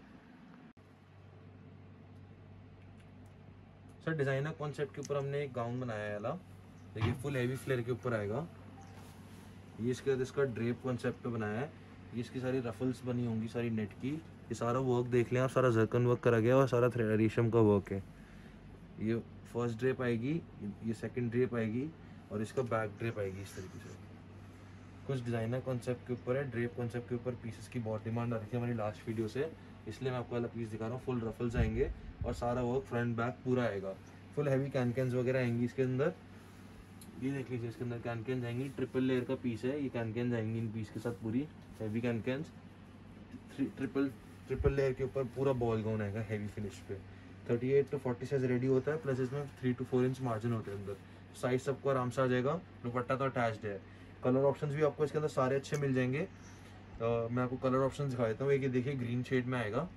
सर डिजाइनर कॉन्सेप्ट के ऊपर हमने एक गाउन बनाया है वाला। देखिए फुल हैवी फ्लेयर के ऊपर आएगा। ये इसके बाद इसका ड्रेप कॉन्सेप्ट पे बनाया है। ये इसकी सारी रफल्स बनी होंगी सारी नेट की। ये सारा वर्क देख लें आप, सारा जरकन वर्क करा गया और सारा रेशम का वर्क है। ये फर्स्ट ड्रेप आएगी, ये सेकंड ड्रेप आएगी, और इसका बैक ड्रेप आएगी इस तरीके से। कुछ डिजाइनर कॉन्सेप्ट के ऊपर है। ड्रेप कॉन्सेप्ट के ऊपर पीसेस की बहुत डिमांड आ रही थी हमारी लास्ट वीडियो से, इसलिए मैं आपको वाला पीस दिखा रहा हूँ। फुल रफल्स आएंगे और सारा वर्क फ्रंट बैक पूरा आएगा। फुल हैवी कैनकैन्स वगैरह आएंगी इसके अंदर। ये देख लीजिए, इसके अंदर कैनकैन्स आएंगी। ट्रिपल लेयर का पीस है, ये कैनकैन्स आएंगी इन पीस के साथ पूरी हैवी कैनकैन्स। ट्रिपल लेयर के ऊपर पूरा बॉल गाउन आएगा हैवी फिनिश पे। 38 to 40 साइज रेडी होता है, प्लस इसमें 3 to 4 इंच मार्जिन होते हैं अंदर। साइज सबको आराम से आ जाएगा। दुपट्टा तो अटैच्ड है। कलर ऑप्शंस भी आपको इसके अंदर सारे अच्छे मिल जाएंगे। मैं आपको कलर ऑप्शन दिखा देता हूँ। एक ये देखिए ग्रीन शेड में आएगा,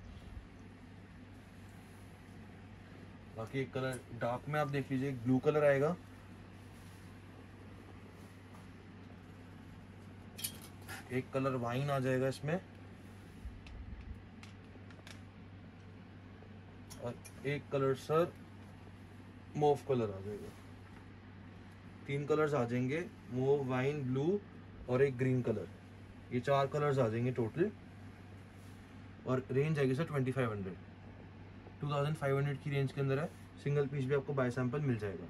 बाकी एक कलर डार्क में आप देख लीजिए, ब्लू कलर आएगा, एक कलर वाइन आ जाएगा इसमें, और एक कलर सर मोव कलर आ जाएगा। 3 कलर्स आ जाएंगे, मोव, वाइन, ब्लू और एक ग्रीन कलर। ये 4 कलर्स आ जाएंगे टोटल, और रेंज आएगी सर 2500 की रेंज के अंदर है। सिंगल पीस भी आपको बाय सैंपल मिल जाएगा।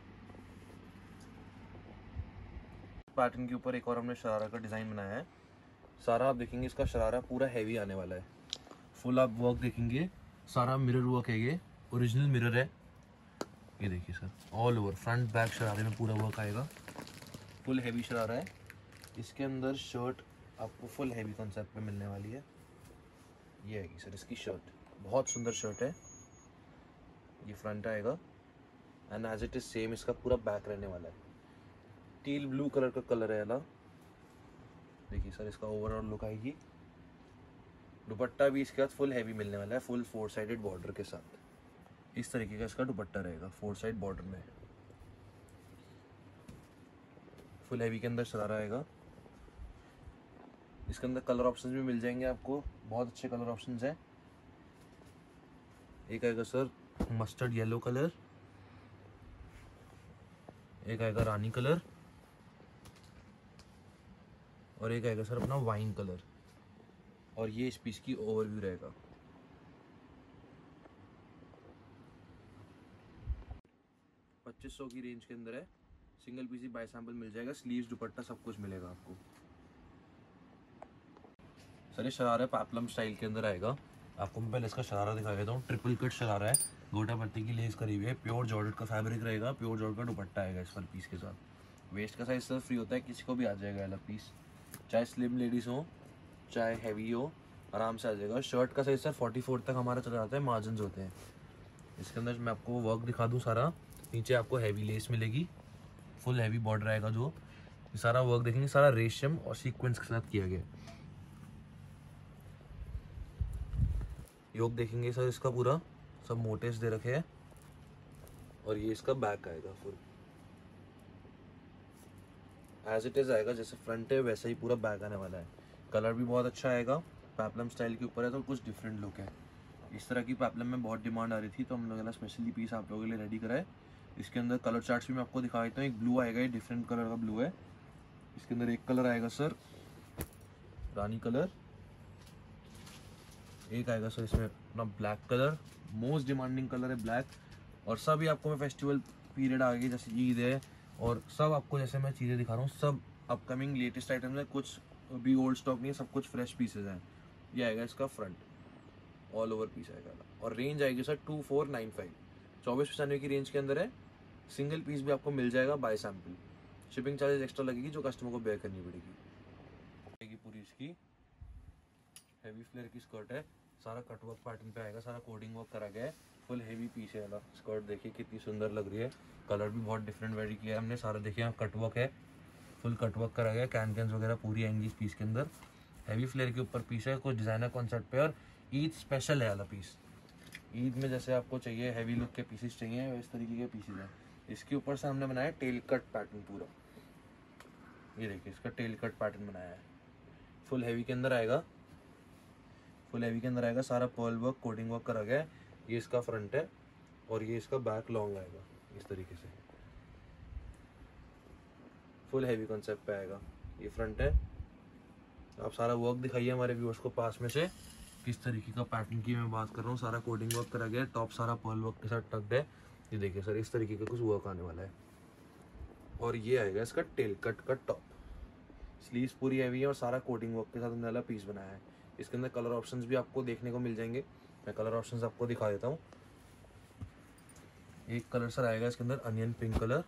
पैटर्न के ऊपर एक और हमने शरारा का डिज़ाइन बनाया है। सारा आप देखेंगे इसका शरारा पूरा हैवी आने वाला है। फुल आप वर्क देखेंगे, सारा मिरर वर्क है, ये ओरिजिनल मिरर है। ये देखिए sir, all over front back शरारे में पूरा वर्क आएगा। फुल हैवी शरारा है। इसके अंदर शर्ट आपको फुल हैवी कॉन्सेप्ट में मिलने वाली है। ये आएगी सर इसकी शर्ट, बहुत सुंदर शर्ट है। ये फ्रंट आएगा and as it is same इसका पूरा बैक रहने वाला है। टील ब्लू कलर का कलर है वाला। देखिए सर इसका ओवरऑल लुक आएगी। दुपट्टा भी इसके साथ फुल हैवी मिलने वाला है, फुल 4 साइडेड बॉर्डर के साथ। इस तरीके का इसका दुपट्टा रहेगा, 4 साइड बॉर्डर में। फुल हैवी के अंदर शरारा आएगा। इसके अंदर कलर ऑप्शंस भी मिल जाएंगे आपको, बहुत अच्छे कलर ऑप्शंस हैं। एक आएगा सर मस्टर्ड येलो कलर, एक आएगा रानी कलर, और एक आएगा सर अपना वाइन कलर। और ये इस पीस की ओवरव्यू रहेगा। $2500 की रेंज के अंदर है। सिंगल पीस ही बाय सैंपल मिल जाएगा। स्लीव्स, दुपट्टा सब कुछ मिलेगा आपको। सर ये शरारा पैपलम स्टाइल के अंदर आएगा। आपको मैं पहले इसका शरारा दिखा देता हूँ। ट्रिपल कट शरारा है, गोटा पत्ती की लेस करी हुई है, प्योर जॉर्जेट का फैब्रिक रहेगा, प्योर जॉर्जेट का दुपट्टा आएगा इस पर पीस के साथ। वेस्ट का साइज सर फ्री होता है, किसी को भी आ जाएगा अलग पीस, चाहे स्लिम लेडीज हो चाहे हैवी हो, आराम से आ जाएगा। शर्ट का साइज सर 44 तक हमारा चला जाता है, मार्जिन होते हैं। इसके अंदर मैं आपको वर्क दिखा दूँ सारा। नीचे आपको हैवी लेस मिलेगी, फुल हैवी बॉर्डर आएगा। जो ये सारा वर्क देखेंगे सारा रेशम और सीक्वेंस के साथ किया गया। योक देखेंगे सर इसका पूरा सब मोटिव्स दे रखे हैं, और ये इसका बैक आएगा फुल एज इट इज आएगा। जैसे फ्रंट है वैसा ही पूरा बैक आने वाला है। कलर भी बहुत अच्छा आएगा, पैपलम स्टाइल के ऊपर है तो कुछ डिफरेंट लुक है। इस तरह की पैपलम में बहुत डिमांड आ रही थी, तो हम लोगों ने स्पेशली पीस आप लोगों के लिए रेडी करा है। इसके अंदर कलर चार्ट्स भी मैं आपको दिखा देता हूँ। एक ब्लू आएगा, ये डिफरेंट कलर का ब्लू है। इसके अंदर एक कलर आएगा सर रानी कलर, एक आएगा सर इसमें अपना black colour, most demanding colour है ब्लैक। और सब ही आपको मैं फेस्टिवल पीरियड आ गई, जैसे ईद है, और सब आपको जैसे मैं चीज़ें दिखा रहा हूँ सब अपकमिंग लेटेस्ट आइटम्स है, कुछ भी ओल्ड स्टॉक नहीं है, सब कुछ फ्रेश पीसेज हैं। ये आएगा इसका फ्रंट, ऑल ओवर पीस आएगा, और रेंज आएगी सर 2495। 2495 की रेंज के अंदर है। सिंगल पीस भी आपको मिल जाएगा by sample. Shipping charges extra लगेगी जो कस्टमर को बेयर करनी पड़ेगी। पूरी इसकी हैवी फ्लेयर की स्कर्ट है, सारा कटवर्क पैटर्न पे आएगा, सारा कोडिंग वर्क करा गया है। फुल हैवी पीस है वाला स्कर्ट। देखिए कितनी सुंदर लग रही है, कलर भी बहुत डिफरेंट वेरी किया है हमने। सारा देखिए यहाँ कटवर्क है, फुल कटवर्क करा गया है, कैन वगैरह पूरी आएंगी इस पीस के अंदर। हैवी फ्लेयर के ऊपर पीस है, कुछ डिजाइनर कॉन्सेप्ट पे, और ईद स्पेशल है वाला पीस। ईद में जैसे आपको चाहिए हैवी लुक के पीसेस चाहिए, इस तरीके के पीसेस हैं। इसके ऊपर से हमने बनाया टेल कट पैटर्न पूरा। ये देखिए इसका टेल कट पैटर्न बनाया है, फुल हैवी के अंदर आएगा। फुल हैवी के अंदर आएगा, सारा पर्ल वर्क कोडिंग वर्क करा गया है। ये इसका फ्रंट है, और ये इसका बैक लॉन्ग आएगा इस तरीके से। फुल हैवी कॉन्सेप्ट पे आएगा। ये फ्रंट है। आप सारा वर्क दिखाइए हमारे व्यूअर्स को पास में से, किस तरीके का पैटर्न की मैं बात कर रहा हूँ। सारा कोडिंग वर्क करा गया है, टॉप सारा पर्ल वर्क के साथ टक्ड है। ये देखिए सर इस तरीके का कुछ वर्क आने वाला है। और ये आएगा इसका टेल कट का टॉप। स्लीव्स पूरी हैवी है, और सारा कोडिंग वर्क के साथ हमने वाला पीस बनाया है। इसके अंदर कलर ऑप्शंस भी आपको देखने को मिल जाएंगे। मैं कलर ऑप्शंस आपको दिखा देता हूँ। एक कलर सर आएगा इसके अंदर अनियन पिंक कलर,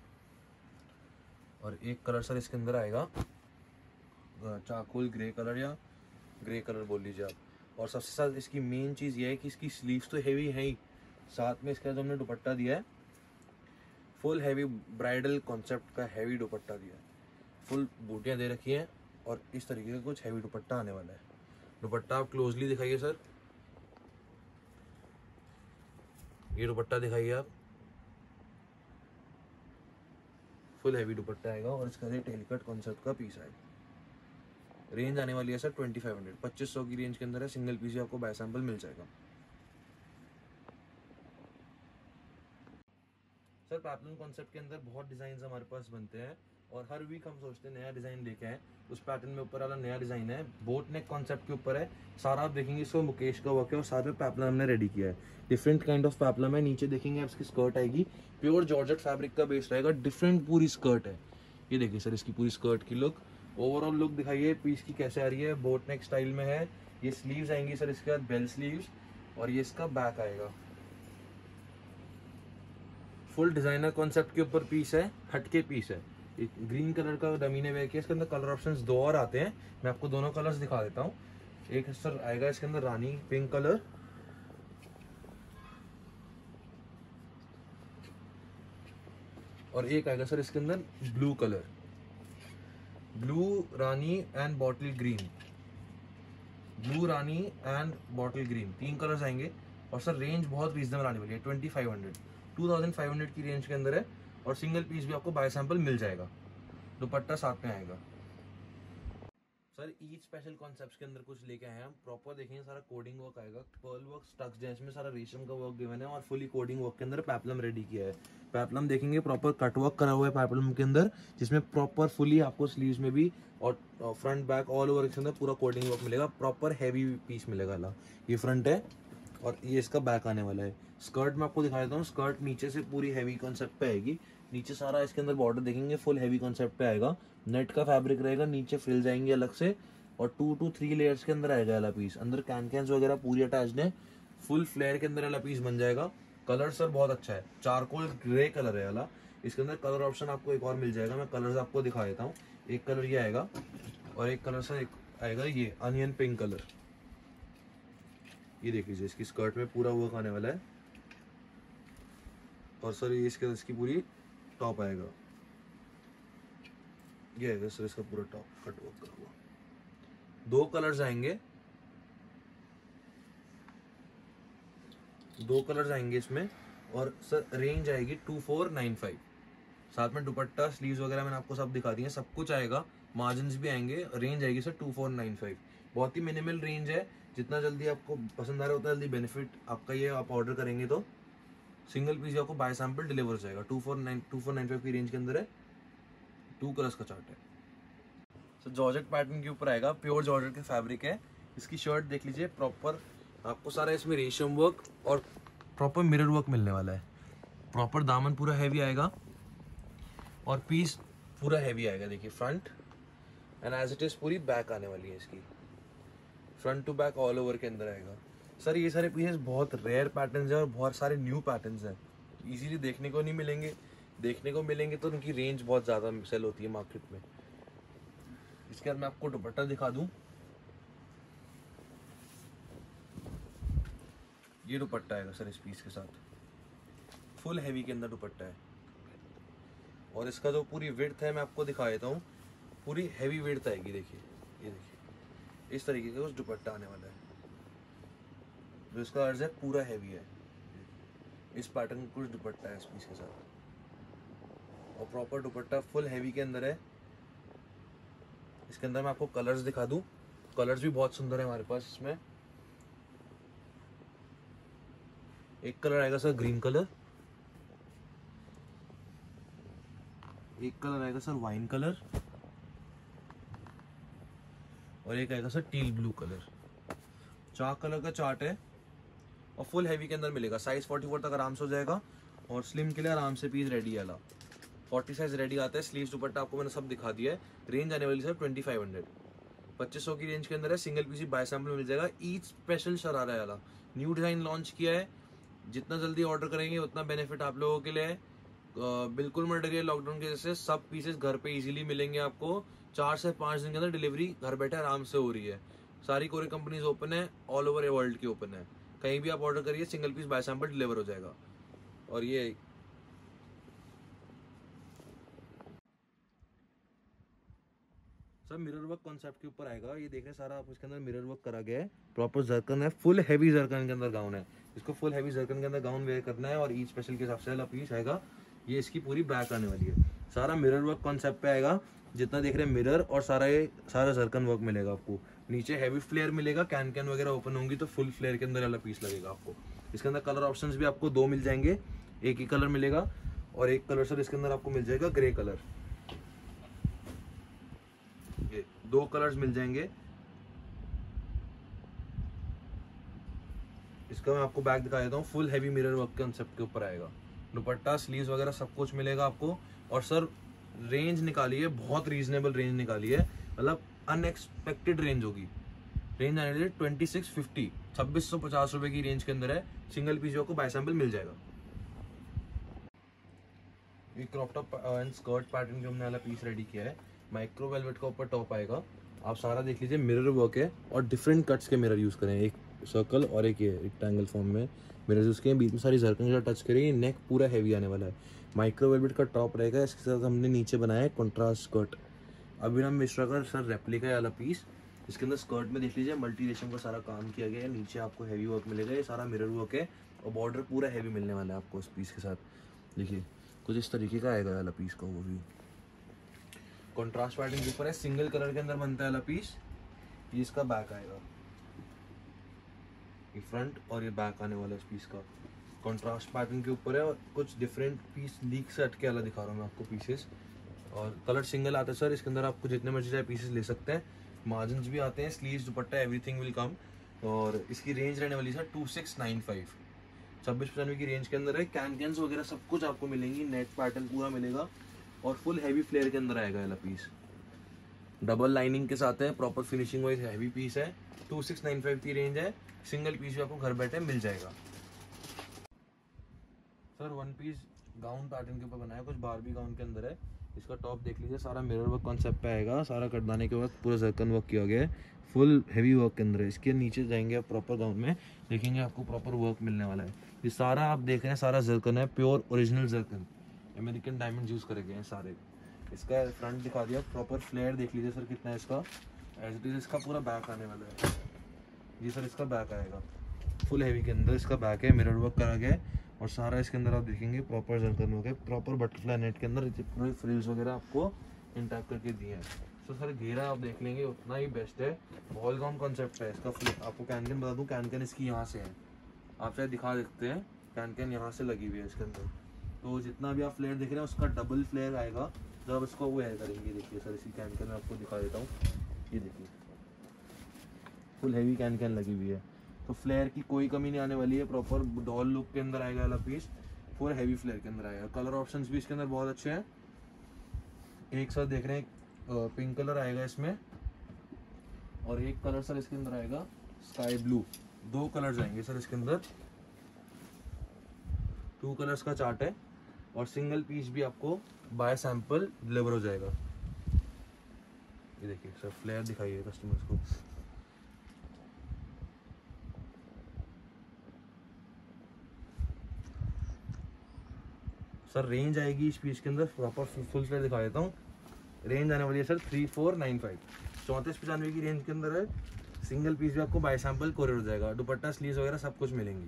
और एक कलर सर इसके अंदर आएगा चारकोल ग्रे कलर, या ग्रे कलर बोल लीजिए आप। और सबसे साथ इसकी मेन चीज़ ये है कि इसकी स्लीव्स तो हैवी है ही, साथ में इसका जो हमने दुपट्टा दिया है फुल हैवी ब्राइडल कॉन्सेप्ट का हैवी दुपट्टा दिया है। फुल बूटियाँ दे रखी हैं और इस तरीके का कुछ हैवी दुपट्टा आने वाला है। दुपट्टा आप क्लोजली दिखाइए सर, ये दुपट्टा दिखाइए आप, फुल हैवी दुपट्टा आएगा और इसका टेल कट कॉन्सेप्ट का पीस आएगा। रेंज आने वाली है सर 2500, 2500 की रेंज के अंदर है। सिंगल पीस आपको बाय सैंपल मिल जाएगा। सर पैपलम कॉन्सेप्ट के अंदर बहुत डिजाइन हमारे पास बनते हैं और हर वीक हम सोचते हैं नया डिजाइन लेके आए। उस पैटर्न में ऊपर वाला नया डिजाइन है, बोट नेक कॉन्सेप्ट के ऊपर है सारा। आप देखेंगे इसको मुकेश का वर्क है और साथ में पैपलम हमने रेडी किया है। डिफरेंट काइंड ऑफ पैपलम है। नीचे देखेंगे आप इसकी स्कर्ट आएगी, प्योर जॉर्जेट फैब्रिक का बेस रहेगा। डिफरेंट पूरी स्कर्ट है। ये देखिए सर इसकी पूरी स्कर्ट की लुक, ओवरऑल लुक दिखाइए पीस की कैसे आ रही है। बोट नेक स्टाइल में है। ये स्लीव्स आएंगी सर इसके बाद बेल स्लीव्स और ये इसका बैक आएगा। फुल डिजाइनर कॉन्सेप्ट के ऊपर पीस है, हटके पीस है। ग्रीन कलर का डमी ने वेयर किया। इसके अंदर कलर ऑप्शंस दो और आते हैं, मैं आपको दोनों कलर्स दिखा देता हूँ। एक सर आएगा इसके अंदर रानी पिंक कलर, और एक आएगा सर इसके अंदर ब्लू कलर, ब्लू रानी एंड बॉटल ग्रीन, ब्लू रानी एंड बॉटल ग्रीन, 3 कलर्स आएंगे। और सर रेंज बहुत रीजनेबल आने वाली है, 2500 की रेंज के अंदर है और सिंगल पीस भी आपको बाय सैंपल मिल जाएगा। दुपट्टा साथ में आएगा। सर ईच स्पेशल कॉन्सेप्ट्स के अंदर कुछ लेके आए हैं हम। प्रॉपर देखेंगे सारा कोडिंग वर्क आएगा, पर्ल वर्क, स्टक्स जैसे में सारा रेशम का वर्क गिवन है और फुली कोडिंग वर्क के अंदर पैपलम रेडी किया है। पैपलम देखेंगे प्रॉपर कट वर्क करा हुआ है पैपलम के अंदर, जिसमें प्रॉपर फुली आपको स्लीव्स में भी और फ्रंट बैक ऑल ओवर के अंदर पूरा कोडिंग वर्क मिलेगा। प्रॉपर हैवी पीस मिलेगा ला। ये फ्रंट है और ये इसका बैक आने वाला है। स्कर्ट में आपको दिखा देता हूँ। स्कर्ट नीचे से पूरी हैवी कॉन्सेप्ट पे आएगी। नीचे सारा इसके अंदर बॉर्डर देखेंगे फुल हैवी कॉन्सेप्ट पे आएगा। नेट का फैब्रिक रहेगा, नीचे फ्रिल जाएंगे अलग से और 2 to 3 लेयर्स के अंदर आएगा वाला पीस। अंदर कैन वगैरह पूरी अटैच्ड है। फुल फ्लेयर के अंदर वाला पीस बन जाएगा। कलर सर बहुत अच्छा है, चारकोल ग्रे कलर है वाला। इसके अंदर कलर ऑप्शन आपको एक और मिल जाएगा, मैं कलर्स आपको दिखा देता हूँ। एक कलर ये आएगा और एक कलर सर एक आएगा ये अनियन पिंक कलर। ये देख लीजिए इसकी स्कर्ट में पूरा वर्क आने वाला है और सर ये इसकी पूरी टॉप आएगा। ये आएगा सर इसका पूरा टॉप कट वर्क करा हुआ। 2 कलर्स आएंगे, 2 कलर्स आएंगे इसमें और सर रेंज आएगी 2495। साथ में दुपट्टा स्लीव्स वगैरह मैंने आपको सब दिखा दिए, सब कुछ आएगा। मार्जिन्स भी आएंगे। रेंज आएगी सर 2495। बहुत ही मिनिमल रेंज है। जितना जल्दी आपको पसंद आ रहा है उतना जल्दी बेनिफिट आपका ये आप ऑर्डर करेंगे तो सिंगल पीस आपको बाय सैंपल डिलीवर हो जाएगा। 2495 की रेंज के अंदर है। 2 कलर्स का चार्ट है। सो जॉर्जेट पैटर्न के ऊपर आएगा, प्योर जॉर्जेट के फैब्रिक है। इसकी शर्ट देख लीजिए प्रॉपर आपको सारा इसमें रेशम वर्क और प्रॉपर मिरर वर्क मिलने वाला है। प्रॉपर दामन पूरा हैवी आएगा और पीस पूरा हैवी आएगा। देखिए front and as it is पूरी बैक आने वाली है इसकी। Front to back all over के अंदर आएगा। सर ये सारे पीसेस बहुत रेयर पैटर्न्स हैं और बहुत सारे न्यू पैटर्न्स हैं, इजीली देखने को नहीं मिलेंगे। देखने को मिलेंगे तो उनकी रेंज बहुत ज़्यादा सेल होती है मार्केट में। इसके बाद मैं आपको दुपट्टा दिखा दूं। ये दुपट्टा आएगा सर इस पीस के साथ, फुल हैवी के अंदर दुपट्टा है और इसका जो पूरी विड्थ है मैं आपको दिखा देता हूँ। पूरी हैवी विड्थ आएगी। देखिए ये देखिए इस तरीके का कुछ दुपट्टा आने वाला है जो इसका अर्ज है पूरा हैवी है। इस पैटर्न का कुछ दुपट्टा है इस पीस के साथ और प्रॉपर दुपट्टा फुल हैवी के अंदर है। इसके अंदर मैं आपको कलर्स दिखा दूं। कलर्स भी बहुत सुंदर है हमारे पास इसमें। एक कलर आएगा सर ग्रीन कलर, एक कलर आएगा सर वाइन कलर और एक आएगा sir teal blue colour. 4 colour का चार्ट है और फुल हैवी के अंदर मिलेगा। साइज 44 तक आराम से हो जाएगा और स्लिम के लिए आराम से पीस रेडी है। 40 साइज रेडी आता है। स्लीव्स दुपट्टा आपको मैंने सब दिखा दिया है। रेंज आने वाली सर 2500, 2500 की रेंज के अंदर है। सिंगल पीस बाय सैंपल मिल जाएगा। ईच स्पेशल शरारा वाला न्यू डिजाइन लॉन्च किया है। जितना जल्दी ऑर्डर करेंगे उतना बेनिफिट आप लोगों के लिए है। बिल्कुल मत डरिए, लॉकडाउन की वजह से सब पीसेस घर पे इजीली मिलेंगे आपको। 4 से 5 दिन के अंदर डिलीवरी घर बैठे आराम से हो रही है। सारी कोरियर कंपनीज ओपन है, ऑल ओवर वर्ल्ड की ओपन है। कहीं भी आप ऑर्डर करिए single piece by sample deliver हो जाएगा। और ये सर मिरर वर्क कॉन्सेप्ट के ऊपर आएगा। ये देख रहे हैं सारा आप इसके अंदर मिरर वर्क करा गया है, प्रॉपर जरकन है, फुल हैवी जरकन के अंदर गाउन है। इसको फुल हैवी जरकन के अंदर गाउन वेयर करना है और ईद स्पेशल के हिसाब से वाला पीस आएगा। ये इसकी पूरी बैक आने वाली है, सारा मिरर वर्क कॉन्सेप्ट पे आएगा। जितना देख रहे हैं मिरर और सारा जरकन वर्क मिलेगा आपको। नीचे हैवी फ्लेयर मिलेगा, कैन कैन वगैरह ओपन होंगी तो फुल फ्लेयर के अंदर वाला पीस लगेगा आपको। इसके अंदर कलर ऑप्शंस भी आपको 2 मिल जाएंगे, एक ही कलर मिलेगा और एक कलर सर इसके अंदर आपको मिल जाएगा ग्रे कलर। ये 2 कलर्स मिल जाएंगे। इसका मैं आपको बैक दिखा देता हूँ, full heavy mirror work concept के ऊपर आएगा। दुपट्टा स्लीव्स वगैरह सब कुछ मिलेगा आपको। और सर रेंज निकाली है, बहुत रीजनेबल रेंज निकाली है, मतलब अनएक्सपेक्टेड रेंज होगी। रेंज आने वाली है 2650, 2650 रुपए की रेंज के अंदर है। सिंगल पीस आपको बाय सैंपल मिल जाएगा। ये crop top and skirt pattern के हमने वाला पीस रेडी किया है। माइक्रो वेलवेट का ऊपर टॉप आएगा। आप सारा देख लीजिए, मिरर वर्क है और डिफरेंट कट्स के मिरर यूज करें, एक सर्कल और एक ये रेक्टेंगल फॉर्म में मिरर यूज किए। बीच में सारी जरकन का टच करेंगे। नेक पूरा हैवी आने वाला है। माइक्रो वेलवेट का टॉप रहेगा, इसके साथ हमने नीचे बनाया है कॉन्ट्रास्ट स्कर्ट। अभिनव मिश्रा का सर रेप्लिका वाला पीस। इसके अंदर स्कर्ट में देख लीजिए मल्टी रेशम का सारा काम किया गया है। नीचे आपको हैवी वर्क मिलेगा, ये सारा मिरर वर्क है और बॉर्डर पूरा हैवी मिलने वाला है आपको इस पीस के साथ। देखिए कुछ इस तरीके का आएगा वाला पीस का, वो भी कॉन्ट्रास्ट पैटर्न के ऊपर है। सिंगल कलर के अंदर बनता है वाला पीस। ये इसका बैक आएगा, ये फ्रंट और ये बैक आने वाला है इस पीस का। कॉन्ट्रास्ट पैटर्न के ऊपर है और कुछ डिफरेंट पीस लीक से हटके वाला दिखा रहा हूँ मैं आपको पीसेस। और कलर सिंगल आता है सर, इसके अंदर आपको जितने मर्जी चाहे पीसेस ले सकते हैं। मार्जिन भी आते हैं, sleeves dupatta everything will come. और इसकी रेंज रहने वाली सर 2695, 2695 की रेंज के अंदर है। कैन कैन्स वगैरह सब कुछ आपको मिलेंगी, नेट पैटर्न पूरा मिलेगा और फुल हैवी फ्लेयर के अंदर आएगा वाला पीस। डबल लाइनिंग के साथ है, proper finishing wise heavy piece है। 2695 की रेंज है। सिंगल पीस भी आपको घर बैठे मिल जाएगा। Sir one piece gown pattern के ऊपर बनाया, कुछ बारबी गाउन के अंदर है। इसका टॉप देख लीजिए, सारा मिरर वर्क कॉन्सेप्ट पे आएगा। सारा कटवाने के बाद पूरा जरकन वर्क किया गया है, फुल हैवी वर्क के अंदर है। इसके नीचे जाएंगे आप प्रॉपर गाउन में, देखेंगे आपको प्रॉपर वर्क मिलने वाला है। ये सारा आप देख रहे हैं सारा जरकन है, pure original zircon, American diamond use करे गए हैं सारे। इसका फ्रंट दिखा दिया, प्रॉपर फ्लेयर देख लीजिए सर कितना है इसका। एज इट इज इसका पूरा बैक आने वाला है। ये सर इसका बैक आएगा, फुल हैवी के अंदर इसका बैक है, मिरर वर्क करा गया है। और सारा इसके अंदर आप देखेंगे प्रॉपर जरकन हो गया, प्रॉपर बटरफ्लाई नेट के अंदर पूरे फ्रिल्स वगैरह आपको इंटैक्ट करके दिए हैं। तो सर घेरा आप देख लेंगे उतना ही बेस्ट है। बॉल गाउन कॉन्सेप्ट है इसका। आपको कैन कैन बता दूं, कैन कैन इसकी यहाँ से है, आप चाहे दिखा सकते हैं। कैन कैन यहाँ से लगी हुई है इसके अंदर। तो जितना भी आप फ्लेयर देख रहे हैं उसका डबल फ्लेयर आएगा जब आप इसको वो ऐड करेंगे। देखिए सर इसी कैन कैन में आपको दिखा देता हूँ, ये देखिए फुल हैवी कैन कैन लगी हुई है। तो फ्लेयर की कोई कमी नहीं आने वाली है, प्रॉपर डॉल लुक के अंदर आएगा वाला पीस, फुल हैवी फ्लेयर के अंदर आएगा। कलर ऑप्शंस भी इसके अंदर बहुत अच्छे हैं। एक सर देख रहे हैं पिंक कलर आएगा इसमें और एक कलर सर इसके अंदर आएगा स्काई ब्लू। 2 कलर्स आएंगे सर इसके अंदर, 2 कलर्स का चार्ट है। और सिंगल पीस भी आपको बाय सैंपल डिलीवर हो जाएगा। ये देखिए सर फ्लेयर दिखाइए कस्टमर्स को। सर रेंज आएगी इस पीस के अंदर, प्रॉपर फुल फ्लेयर दिखा देता हूँ। रेंज आने वाली है सर 3495, 3495 की रेंज के अंदर है। सिंगल पीस भी आपको बाय सैंपल कोरियर हो जाएगा। दुपट्टा स्लीव्स वगैरह सब कुछ मिलेंगी।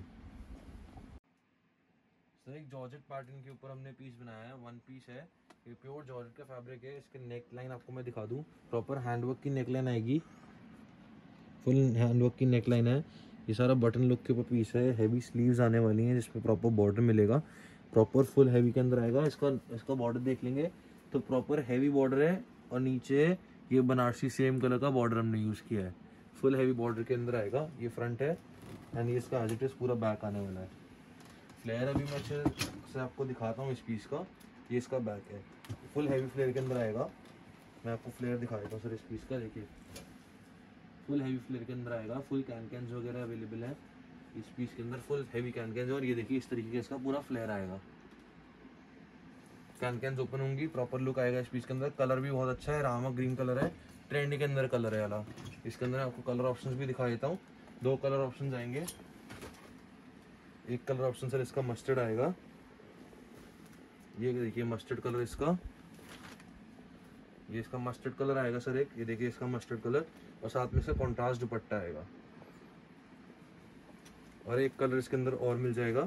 सर एक जॉर्जेट पैटर्न के ऊपर हमने पीस बनाया है, वन पीस है। ये प्योर जॉर्जेट का फैब्रिक है। इसके नेक लाइन आपको मैं दिखा दूँ, प्रॉपर हैंडवर्क की नेक लाइन आएगी, फुल हैंडवर्क की नेक लाइन है। ये सारा बटन लुक के ऊपर पीस है। हैवी स्लीव्स आने वाली हैं जिसमें प्रॉपर बॉर्डर मिलेगा, प्रॉपर फुल हैवी के अंदर आएगा। इसका बॉर्डर देख लेंगे तो प्रॉपर हैवी बॉर्डर है और नीचे ये बनारसी सेम कलर का बॉर्डर हमने यूज़ किया है। फुल हैवी बॉर्डर के अंदर आएगा। ये फ्रंट है एंड ये इसका एज इट इज पूरा बैक आने वाला है। फ्लेयर अभी मैं अच्छे से आपको दिखाता हूँ इस पीस का। ये इसका बैक है, फुल हैवी फ्लेयर के अंदर आएगा। मैं आपको फ्लेयर दिखा देता हूँ सर इस पीस का। देखिए फुल हैवी फ्लेयर के अंदर आएगा। फुल कैन कैन्स वगैरह अवेलेबल है इस पीस के अंदर, फुल हैवी कैन कैन्स। और ये देखिए इस तरीके का इसका पूरा फ्लेयर आएगा, कैन कैन्स ओपन होंगी, प्रॉपर लुक आएगा इस पीस के अंदर। कलर भी बहुत अच्छा है, रामा ग्रीन कलर है, ट्रेंड के अंदर कलर है वाला। इसके अंदर आपको कलर ऑप्शंस भी दिखा देता हूँ। 2 कलर ऑप्शन आएंगे। एक कलर ऑप्शन सर इसका मस्टर्ड आएगा, ये देखिए मस्टर्ड कलर इसका। ये इसका मस्टर्ड कलर आएगा सर एक, ये देखिए इसका मस्टर्ड कलर, और साथ में इसका कॉन्ट्रास्ट दुपट्टा आएगा। और एक कलर इसके अंदर और मिल जाएगा,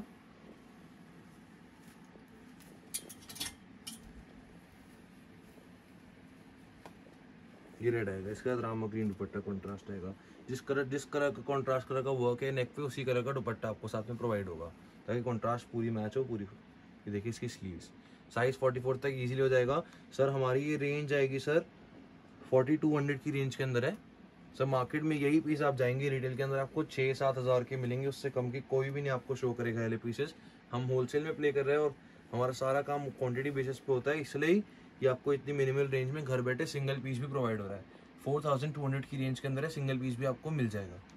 ये रेड आएगा। इसके बाद रामा ग्रीन दुपट्टा कॉन्ट्रास्ट आएगा। जिस कलर का कॉन्ट्रास्ट कलर का वर्क है नेक पे, उसी कलर का दुपट्टा आपको साथ में प्रोवाइड होगा, ताकि कॉन्ट्रास्ट पूरी मैच हो पूरी। ये देखिए इसकी स्लीव्स, साइज 44 तक इजीली हो जाएगा सर। हमारी ये रेंज आएगी सर 4200 की रेंज के अंदर है सर। मार्केट में यही पीस आप जाएंगे रिटेल के अंदर आपको 6-7 हज़ार के मिलेंगे, उससे कम की कोई भी नहीं आपको शो करेगा ये पीसेस। हम होलसेल में प्ले कर रहे हैं और हमारा सारा काम क्वांटिटी बेसिस पे होता है, इसलिए ये आपको इतनी मिनिमल रेंज में घर बैठे सिंगल पीस भी प्रोवाइड हो रहा है। 4200 की रेंज के अंदर है, सिंगल पीस भी आपको मिल जाएगा।